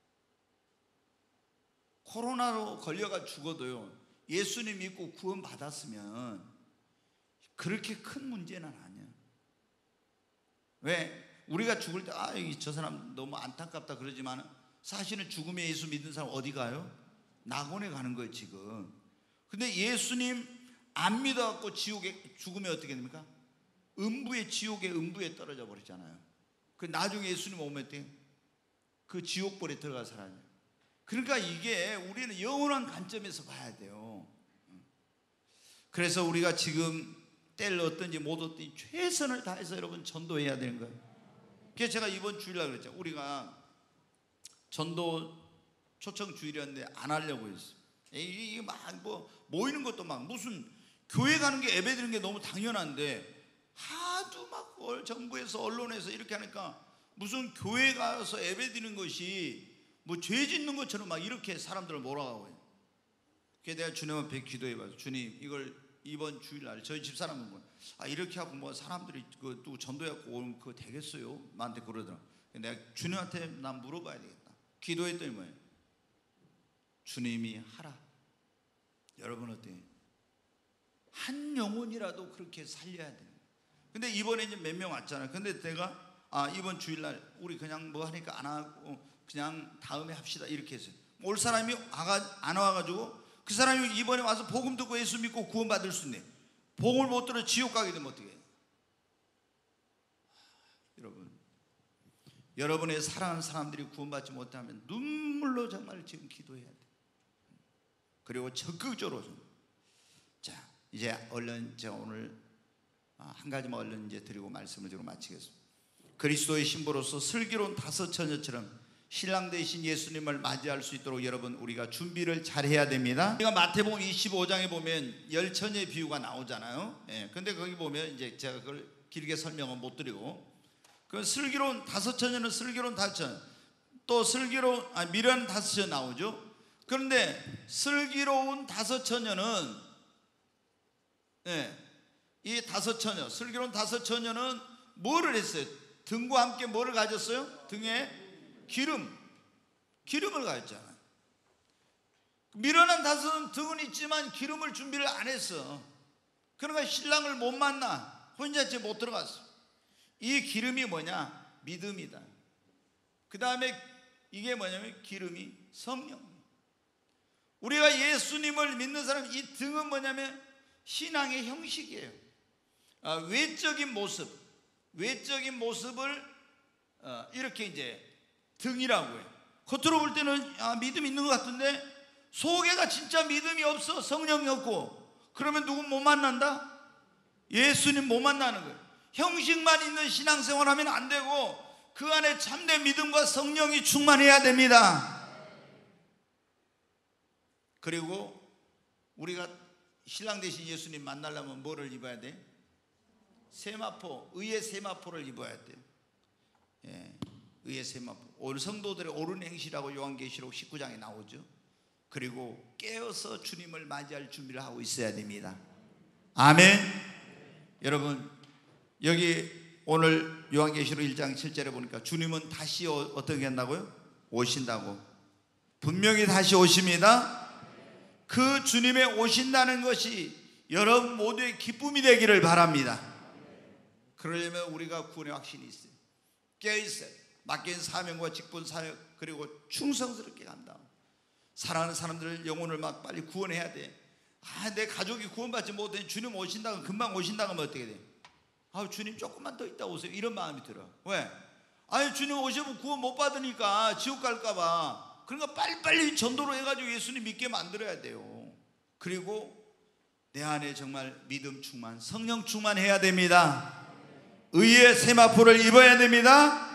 코로나로 걸려가 죽어도요, 예수님 믿고 구원받았으면 그렇게 큰 문제는 아니야. 왜? 우리가 죽을 때 저 사람 너무 안타깝다 그러지만 사실은 죽음에 예수 믿는 사람 어디 가요? 낙원에 가는 거예요 지금. 근데 예수님 안 믿어갖고 지옥에 죽으면 어떻게 됩니까? 지옥의 음부에 떨어져 버리잖아요. 그 나중에 예수님 오면 그 지옥불에 들어가 살아요. 그러니까 이게 우리는 영원한 관점에서 봐야 돼요. 그래서 우리가 지금 때를 얻든지 못 얻든지 최선을 다해서 여러분 전도해야 되는 거예요. 그래서 제가 이번 주일날 그랬죠. 우리가 전도 초청 주일이었는데 안 하려고 했어요. 이게 막 모이는 것도 막 무슨 교회 가는 게 예배 드리는 게 너무 당연한데 하도 막 정부에서 언론에서 이렇게 하니까 무슨 교회 가서 예배 드리는 것이 뭐 죄 짓는 것처럼 막 이렇게 사람들을 몰아가고 해요. 그래서 내가 주님 앞에 기도해봐서 주님, 이걸 이번 주일날 저희 집사람은 이렇게 하고 뭐 사람들이 또 전도해갖고 오면 그거 되겠어요? 나한테 그러더라. 내가 주님한테 난 물어봐야 되겠다. 기도했더니 뭐예요? 주님이 하라. 여러분 어때요? 한 영혼이라도 그렇게 살려야 돼요. 근데 이번에 이제 몇 명 왔잖아요. 근데 내가 이번 주일날 우리 그냥 뭐 하니까 안 하고 그냥 다음에 합시다 이렇게 했어요. 올 사람이 안 와가지고 그 사람이 이번에 와서 복음 듣고 예수 믿고 구원받을 수 있네. 복음을 못 들어 지옥 가게 되면 어떻게 해요? 여러분의 사랑하는 사람들이 구원받지 못하면 눈물로 정말 지금 기도해야 돼요. 그리고 적극적으로 자, 이제 얼른 제가 오늘 한 가지만 얼른 이제 드리고 말씀을 드리고 마치겠습니다. 그리스도의 신부로서 슬기로운 다섯 처녀처럼 신랑 되신 예수님을 맞이할 수 있도록 여러분 우리가 준비를 잘 해야 됩니다. 우리가 마태복음 25장에 보면 열 처녀의 비유가 나오잖아요. 근데 거기 보면 이제 제가 그걸 길게 설명은 못 드리고, 그 슬기로운 다섯 처녀는 슬기로운 다섯 처녀, 또 슬기로운 미련 다섯 처녀 나오죠. 그런데 슬기로운 다섯 처녀는 이 다섯 처녀, 슬기로운 다섯 처녀는 뭐를 했어요? 등과 함께 뭐를 가졌어요? 등에 기름. 기름을 가졌잖아. 미련한 다섯은 등은 있지만 기름을 준비를 안 했어. 그러니까 신랑을 못 만나, 혼자집 못 들어갔어. 이 기름이 뭐냐? 믿음이다. 그 다음에 이게 뭐냐면 기름이 성령. 우리가 예수님을 믿는 사람, 이 등은 뭐냐면 신앙의 형식이에요. 외적인 모습을 이렇게 이제 등이라고 해요. 겉으로 볼 때는 믿음이 있는 것 같은데 속에가 진짜 믿음이 없어, 성령이 없고, 그러면 누구 못 만난다? 예수님 못 만나는 거예요. 형식만 있는 신앙생활하면 안 되고 그 안에 참된 믿음과 성령이 충만해야 됩니다. 그리고 우리가 신랑 대신 예수님 만나려면 뭐를 입어야 돼? 세마포, 의의 세마포를 입어야 돼요. 예, 의의 세마포. 오늘 성도들의 옳은 행실이라고 요한계시록 19장에 나오죠. 그리고 깨어서 주님을 맞이할 준비를 하고 있어야 됩니다. 아멘. 여러분, 여기 오늘 요한계시록 1장 7절에 보니까 주님은 다시 어떻게 한다고요? 오신다고. 분명히 다시 오십니다. 그 주님의 오신다는 것이 여러분 모두의 기쁨이 되기를 바랍니다. 그러려면 우리가 구원의 확신이 있어요. 깨어있어요. 맡긴 사명과 직분 사역, 그리고 충성스럽게 간다. 사랑하는 사람들 영혼을 막 빨리 구원해야 돼. 내 가족이 구원받지 못해 주님 오신다고, 금방 오신다고 하면 어떻게 돼? 주님 조금만 더 있다 오세요, 이런 마음이 들어. 왜? 주님 오시면 구원 못 받으니까 지옥 갈까봐. 그러니까 빨리빨리 전도로 해가지고 예수님 믿게 만들어야 돼요. 그리고 내 안에 정말 믿음 충만, 성령 충만해야 됩니다. 의의 세마포를 입어야 됩니다.